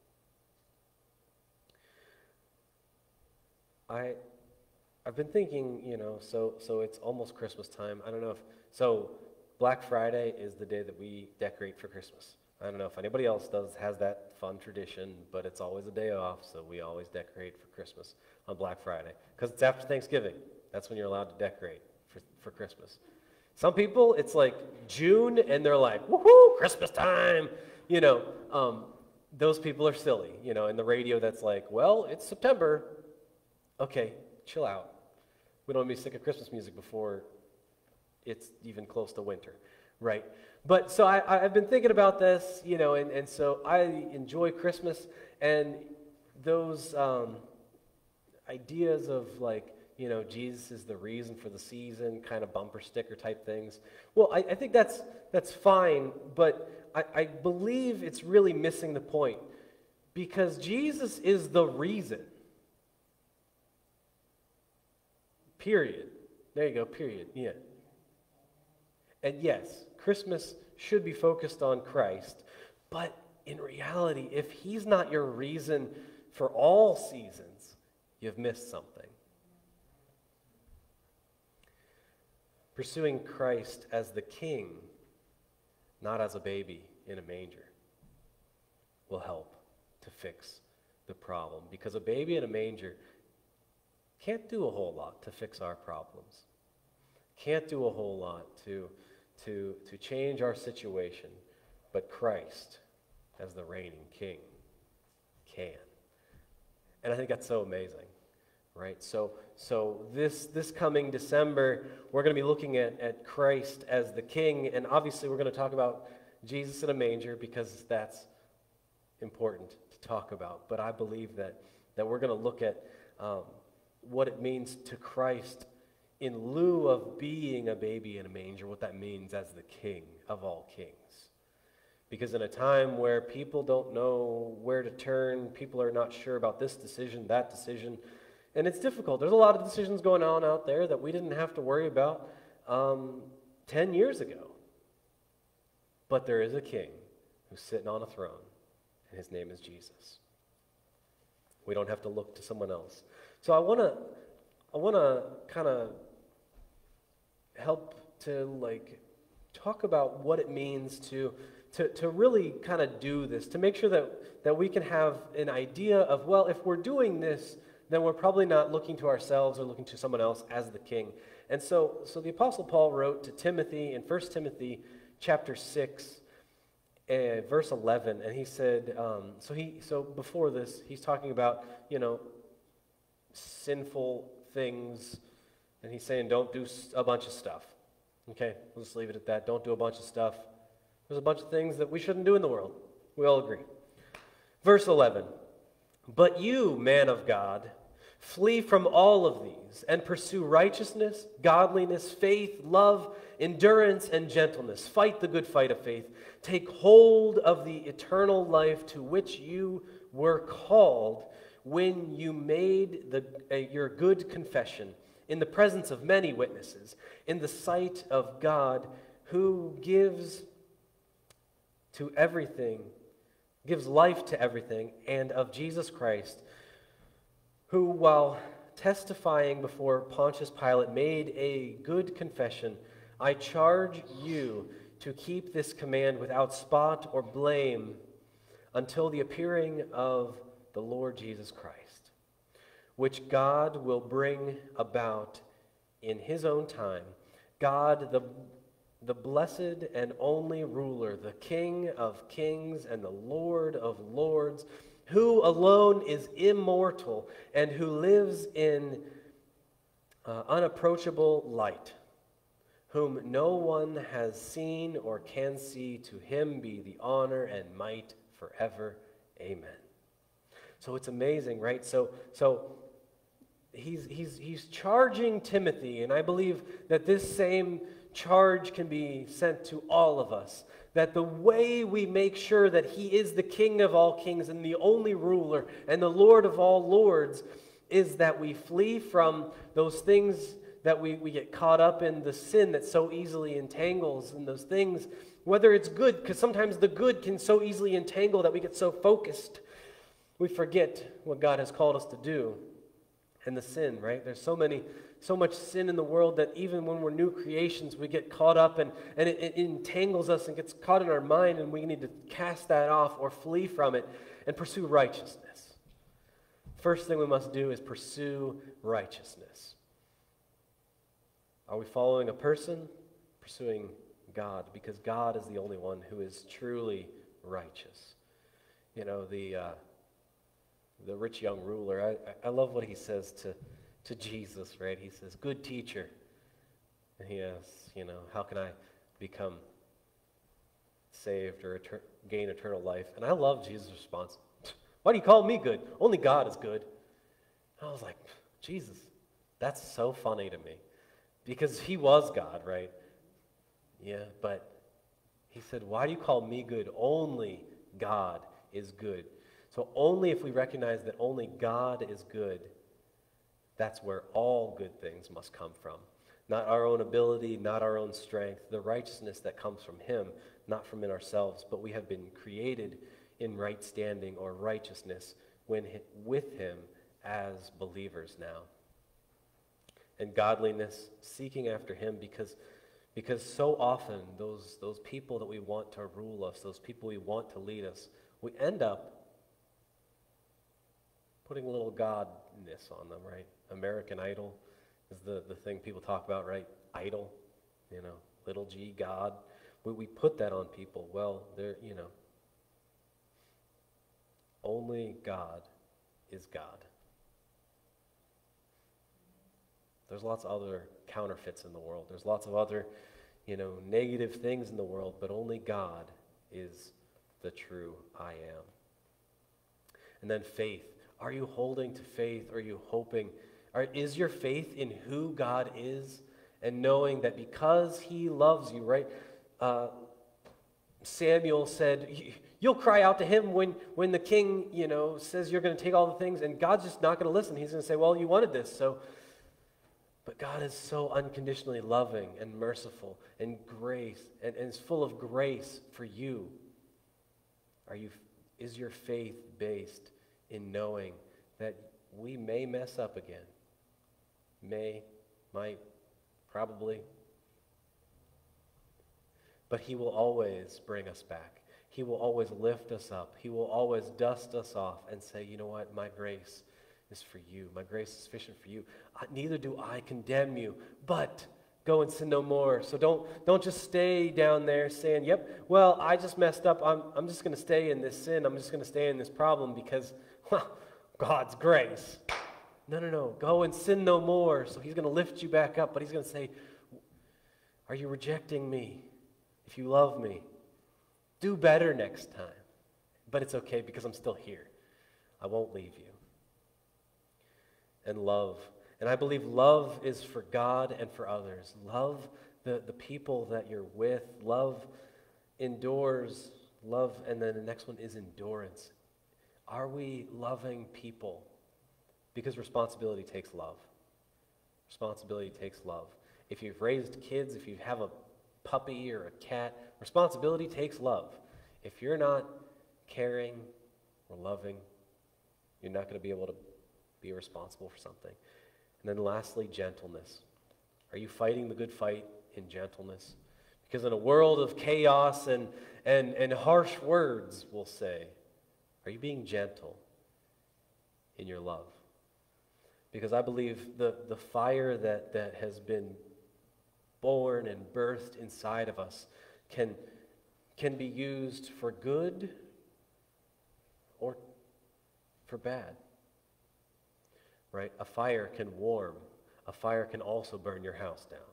I, I've been thinking, you know, so so it's almost Christmas time. I don't know if, so Black Friday is the day that we decorate for Christmas. I don't know if anybody else does has that fun tradition, but it's always a day off, so we always decorate for Christmas on Black Friday. Because it's after Thanksgiving. That's when you're allowed to decorate for, for Christmas. Some people, it's like June, and they're like, woohoo, Christmas time! You know, um, those people are silly. You know, in the radio that's like, well, it's September. Okay, chill out. We don't want to be sick of Christmas music before it's even close to winter, right? But so I, I've been thinking about this, you know, and, and so I enjoy Christmas, and those um, ideas of, like, you know, Jesus is the reason for the season, kind of bumper sticker type things. Well, I, I think that's that's fine, but I, I believe it's really missing the point, because Jesus is the reason. Period. There you go, period. Yeah. And yes, Christmas should be focused on Christ, but in reality, if he's not your reason for all seasons, you've missed something. Pursuing Christ as the king, not as a baby in a manger, will help to fix the problem, because a baby in a manger can't do a whole lot to fix our problems. Can't do a whole lot to, to, to change our situation. But Christ, as the reigning king, can. And I think that's so amazing, right? So, so this, this coming December, we're going to be looking at, at Christ as the king. And obviously we're going to talk about Jesus in a manger, because that's important to talk about. But I believe that, that we're going to look at um, what it means to Christ in lieu of being a baby in a manger, what that means as the king of all kings. Because in a time where people don't know where to turn, people are not sure about this decision, that decision, and it's difficult. There's a lot of decisions going on out there that we didn't have to worry about um, ten years ago. But there is a king who's sitting on a throne, and his name is Jesus. We don't have to look to someone else. So I want to I want to kind of help to, like, talk about what it means to to to really kind of do this, to make sure that that we can have an idea of, well, if we're doing this, then we're probably not looking to ourselves or looking to someone else as the king. And so so the Apostle Paul wrote to Timothy in First Timothy chapter six, uh, verse eleven, and he said, um, so he so before this, he's talking about, you know, sinful things, and he's saying don't do s- a bunch of stuff. Okay, we'll just leave it at that. Don't do a bunch of stuff. There's a bunch of things that we shouldn't do in the world. We all agree. Verse eleven, but you, man of God, flee from all of these and pursue righteousness, godliness, faith, love, endurance, and gentleness. Fight the good fight of faith. Take hold of the eternal life to which you were called when you made the, uh, your good confession in the presence of many witnesses, in the sight of God, who gives to everything, gives life to everything, and of Jesus Christ, who, while testifying before Pontius Pilate, made a good confession. I charge you to keep this command without spot or blame until the appearing of the Lord Jesus Christ, which God will bring about in his own time. God, the, the blessed and only ruler, the King of kings and the Lord of lords, who alone is immortal and who lives in uh, unapproachable light, whom no one has seen or can see, to him be the honor and might forever. Amen. So it's amazing, right? So, so he's, he's, he's charging Timothy, and I believe that this same charge can be sent to all of us, that the way we make sure that he is the King of all kings and the only ruler and the Lord of all lords is that we flee from those things that we, we get caught up in, the sin that so easily entangles, and those things, whether it's good, because sometimes the good can so easily entangle that we get so focused, we forget what God has called us to do. And the sin, right? There's so many, so much sin in the world that even when we're new creations, we get caught up and, and it, it entangles us and gets caught in our mind, and we need to cast that off or flee from it and pursue righteousness. First thing we must do is pursue righteousness. Are we following a person? Pursuing God, because God is the only one who is truly righteous. You know, the uh, the rich young ruler, I, I love what he says to, to Jesus, right? He says, good teacher. And he asks, you know, how can I become saved or eter- gain eternal life? And I love Jesus' response. Why do you call me good? Only God is good. I was like, Jesus, that's so funny to me. Because he was God, right? Yeah, but he said, why do you call me good? Only God is good. So only if we recognize that only God is good, that's where all good things must come from. Not our own ability, not our own strength, the righteousness that comes from him, not from in ourselves, but we have been created in right standing or righteousness when with him as believers now. And godliness, seeking after him, because, because so often those, those people that we want to rule us, those people we want to lead us, we end up putting a little godness on them, right? American Idol is the, the thing people talk about, right? Idol, you know, little g, God. We, we put that on people. Well, they're, you know, only God is God. There's lots of other counterfeits in the world. There's lots of other, you know, negative things in the world, but only God is the true I am. And then faith. Are you holding to faith? Are you hoping? Are, is your faith in who God is and knowing that because he loves you, right? Uh, Samuel said, you'll cry out to him when, when the king, you know, says you're going to take all the things, and God's just not going to listen. He's going to say, well, you wanted this, so... But God is so unconditionally loving and merciful and grace, and, and is full of grace for you. Are you? Is your faith based in knowing that we may mess up again? May, might, probably. But he will always bring us back. He will always lift us up. He will always dust us off and say, you know what, my grace is for you. My grace is sufficient for you. Uh, neither do I condemn you, but Go and sin no more. So don't, don't just stay down there saying, yep, well, I just messed up. I'm, I'm just going to stay in this sin. I'm just going to stay in this problem because, well, God's grace. No, no, no. Go and sin no more. So he's going to lift you back up, but he's going to say, are you rejecting me? If you love me, do better next time. But it's okay because I'm still here. I won't leave you. And love. And I believe love is for God and for others. Love the, the people that you're with. Love endures. Love, and then the next one is endurance. Are we loving people? Because responsibility takes love. Responsibility takes love. If you've raised kids, if you have a puppy or a cat, responsibility takes love. If you're not caring or loving, you're not going to be able to be responsible for something. And then lastly, gentleness. Are you fighting the good fight in gentleness? Because in a world of chaos and, and, and harsh words, we'll say, are you being gentle in your love? Because I believe the, the fire that, that has been born and birthed inside of us can, can be used for good or for bad. Right? A fire can warm. A fire can also burn your house down.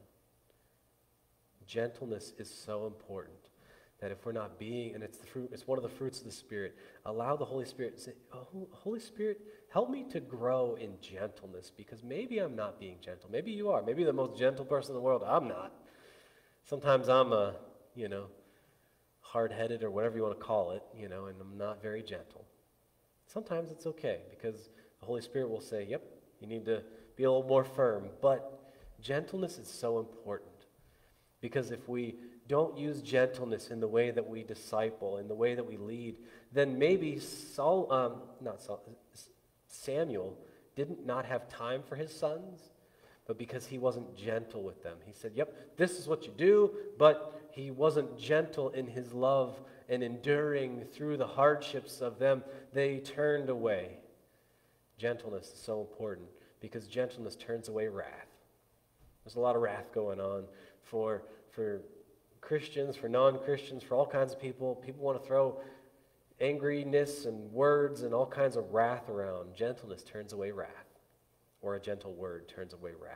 Gentleness is so important that if we're not being, and it's the fruit, it's one of the fruits of the Spirit, allow the Holy Spirit to say, oh, Holy Spirit, help me to grow in gentleness, because maybe I'm not being gentle. Maybe you are. Maybe the most gentle person in the world. I'm not. Sometimes I'm a, you know, hard-headed or whatever you want to call it, you know, and I'm not very gentle. Sometimes it's okay, because the Holy Spirit will say, yep, you need to be a little more firm. But gentleness is so important, because if we don't use gentleness in the way that we disciple, in the way that we lead, then maybe Saul, um, not Saul, Samuel didn't not have time for his sons, but because he wasn't gentle with them. He said, yep, this is what you do, but he wasn't gentle in his love and enduring through the hardships of them. They turned away. Gentleness is so important because gentleness turns away wrath. There's a lot of wrath going on for, for Christians, for non-Christians, for all kinds of people. People want to throw angriness and words and all kinds of wrath around. Gentleness turns away wrath, or a gentle word turns away wrath.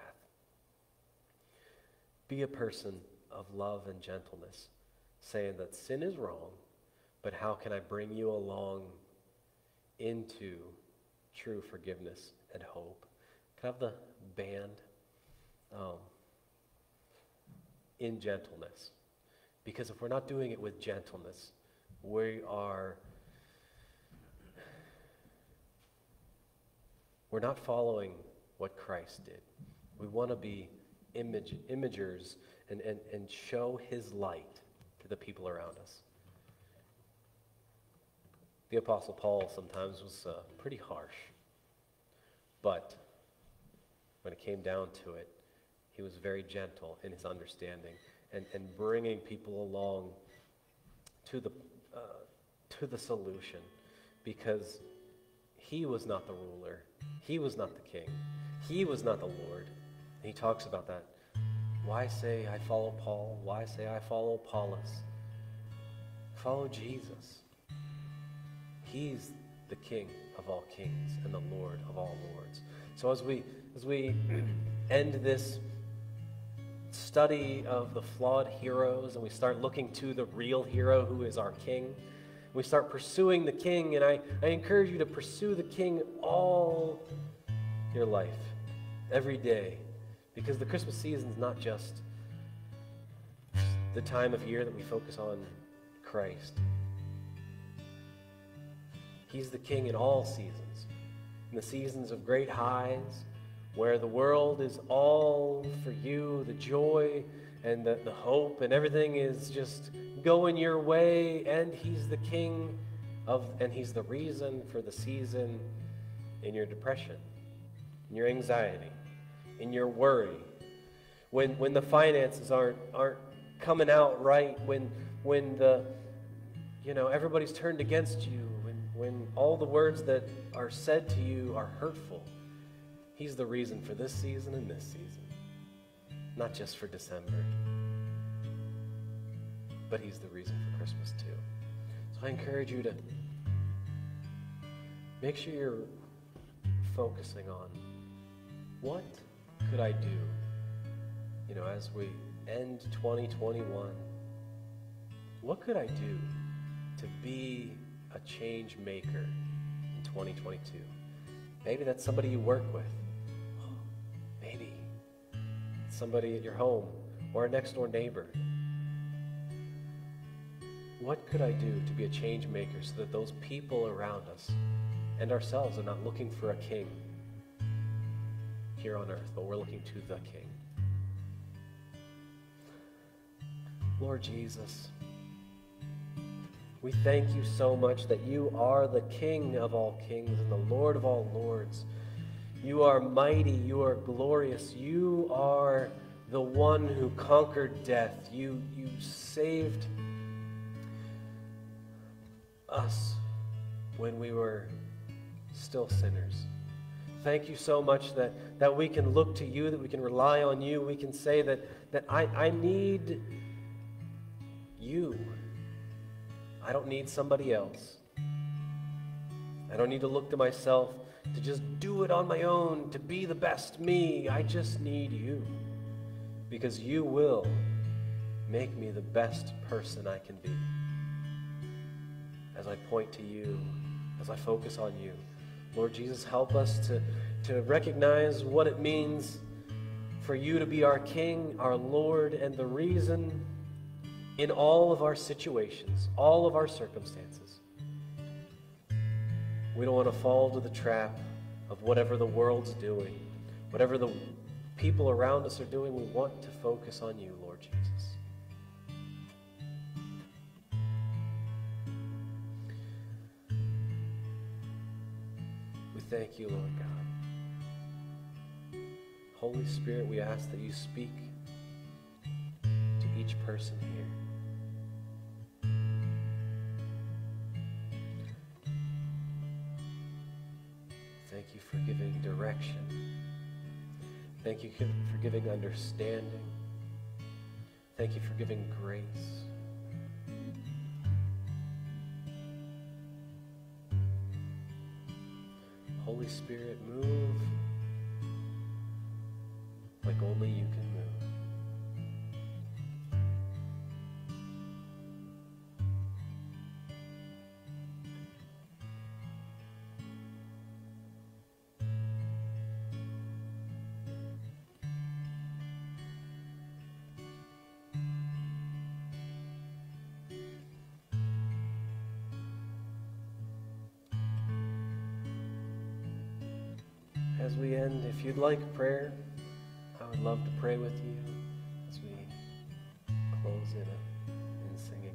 Be a person of love and gentleness, saying that sin is wrong, but how can I bring you along into true forgiveness and hope? Can I have the band? Um, in gentleness. Because if we're not doing it with gentleness, we are, we're not following what Christ did. We want to be image, imagers and, and, and show his light to the people around us. The Apostle Paul sometimes was uh, pretty harsh, but when it came down to it, he was very gentle in his understanding and, and bringing people along to the, uh, to the solution, because he was not the ruler. He was not the king. He was not the Lord. And he talks about that. Why say I follow Paul? Why say I follow Apollos? Follow Jesus. He's the King of all kings and the Lord of all lords. So as we as we end this study of the flawed heroes and we start looking to the real hero who is our King, we start pursuing the King, and I, I encourage you to pursue the King all your life, every day, because the Christmas season is not just the time of year that we focus on Christ. He's the King in all seasons, in the seasons of great highs, where the world is all for you, the joy and the, the hope and everything is just going your way, and he's the King of, and he's the reason for the season in your depression, in your anxiety, in your worry, when when the finances aren't aren't coming out right, when when the you know everybody's turned against you, when when all the words that are said to you are hurtful. He's the reason for this season and this season. not just for December, but he's the reason for Christmas too. So I encourage you to make sure you're focusing on what could I do, you know, as we end twenty twenty-one, what could I do to be a change maker in twenty twenty-two? Maybe that's somebody you work with. Maybe it's somebody at your home or a next door neighbor. What could I do to be a change maker so that those people around us and ourselves are not looking for a king here on earth, but we're looking to the King? Lord Jesus, we thank you so much that you are the King of all kings and the Lord of all lords. You are mighty, you are glorious, you are the one who conquered death. You, you saved us when we were still sinners. Thank you so much that, that we can look to you, that we can rely on you. We can say that, that I, I need you. I don't need somebody else. I don't need to look to myself to just do it on my own, to be the best me. I just need you, because you will make me the best person I can be. As I point to you, as I focus on you, Lord Jesus, help us to, to recognize what it means for you to be our King, our Lord, and the reason in all of our situations, all of our circumstances. We don't want to fall to the trap of whatever the world's doing, whatever the people around us are doing. We want to focus on you, Lord Jesus. We thank you, Lord God. Holy Spirit, we ask that you speak to each person here. Thank you for giving direction. Thank you for giving understanding. Thank you for giving grace. Holy Spirit, move like only you can move. As we end, if you'd like prayer, I would love to pray with you as we close in, a, in singing.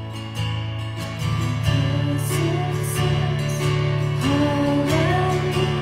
All I need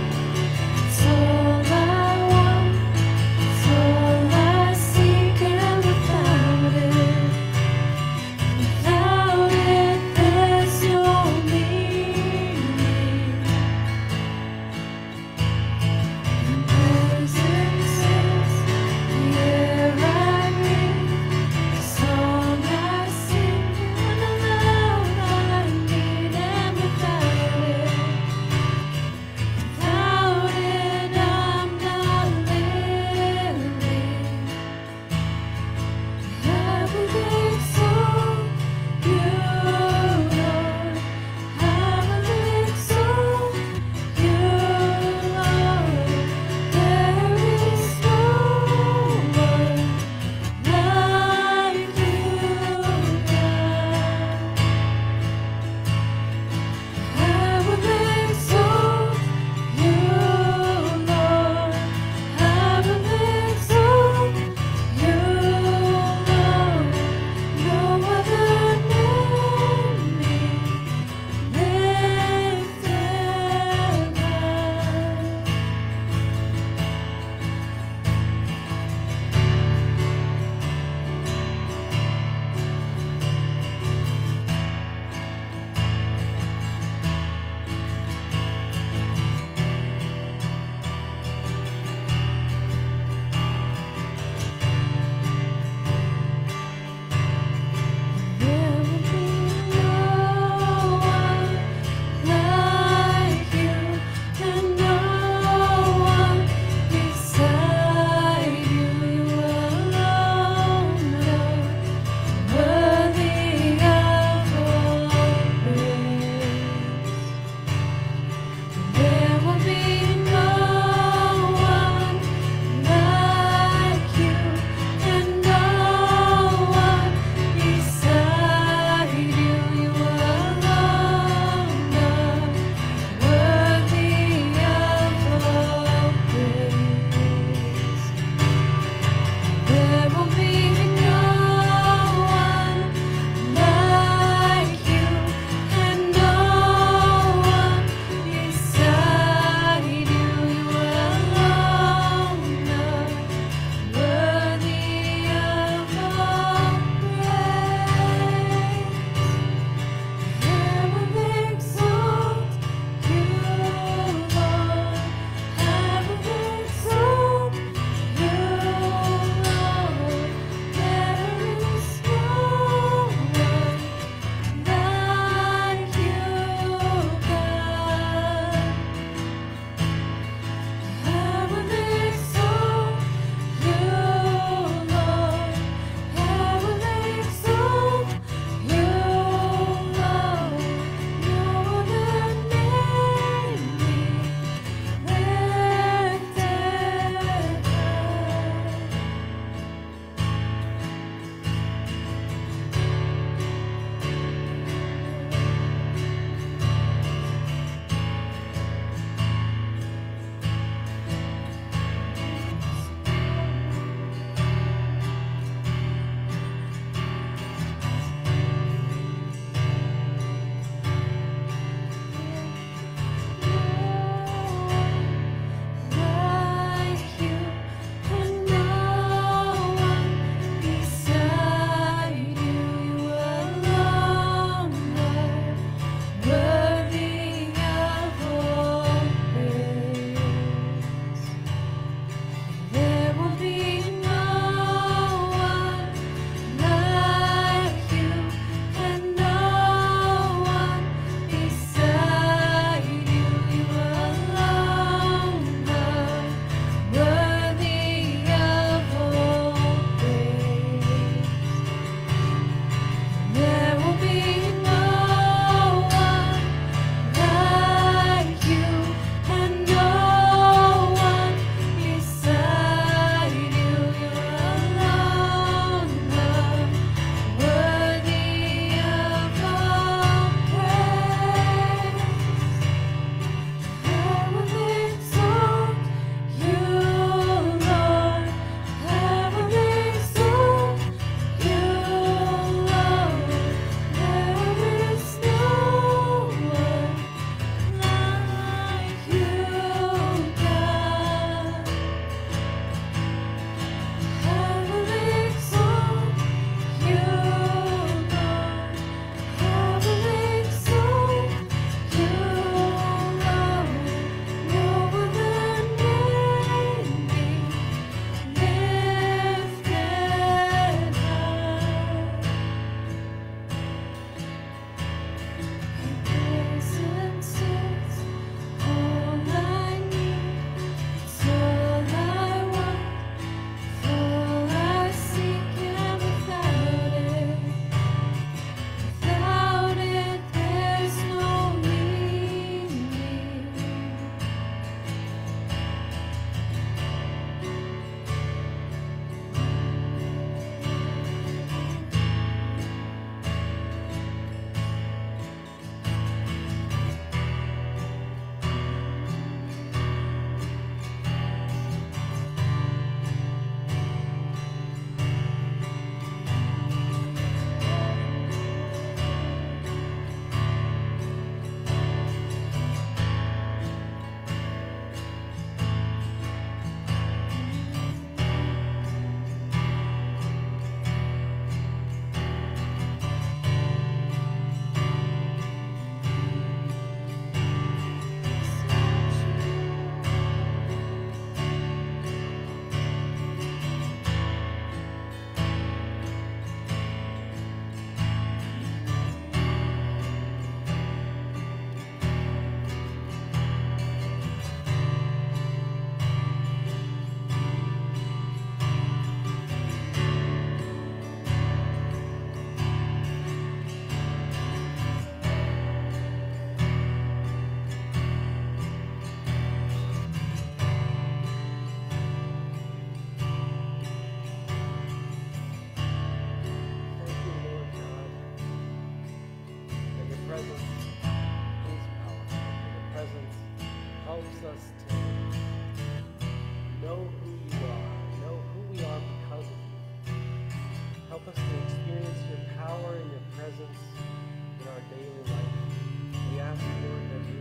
us to know who you are, know who we are because of you. Help us to experience your power and your presence in our daily life. We ask, Lord, that you,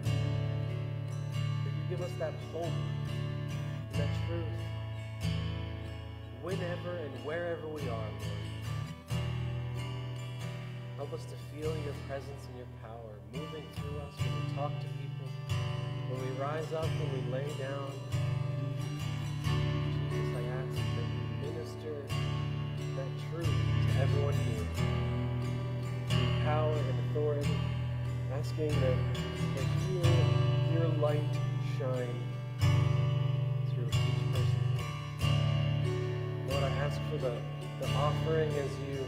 that you give us that hope and that truth whenever and wherever we are, Lord. Help us to feel your presence and your power moving through us when we talk to people, when we rise up, when we lay down. Jesus, I ask that you minister that truth to everyone here. Through power and authority, asking that, that your, your light shine through each person here. Lord, I ask for the, the offering as you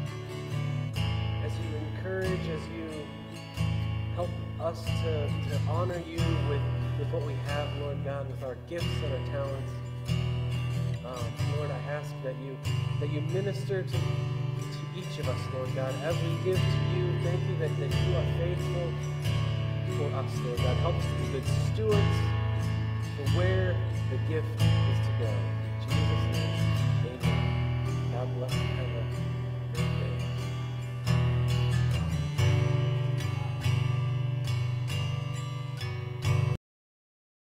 as you encourage, as you help us to, to honor you with, with what we have, Lord God, with our gifts and our talents. Um, Lord, I ask that you that you minister to, to each of us, Lord God, as we give to you. Thank you that, that you are faithful for us, Lord God. Help us to be good stewards for where the gift is to go.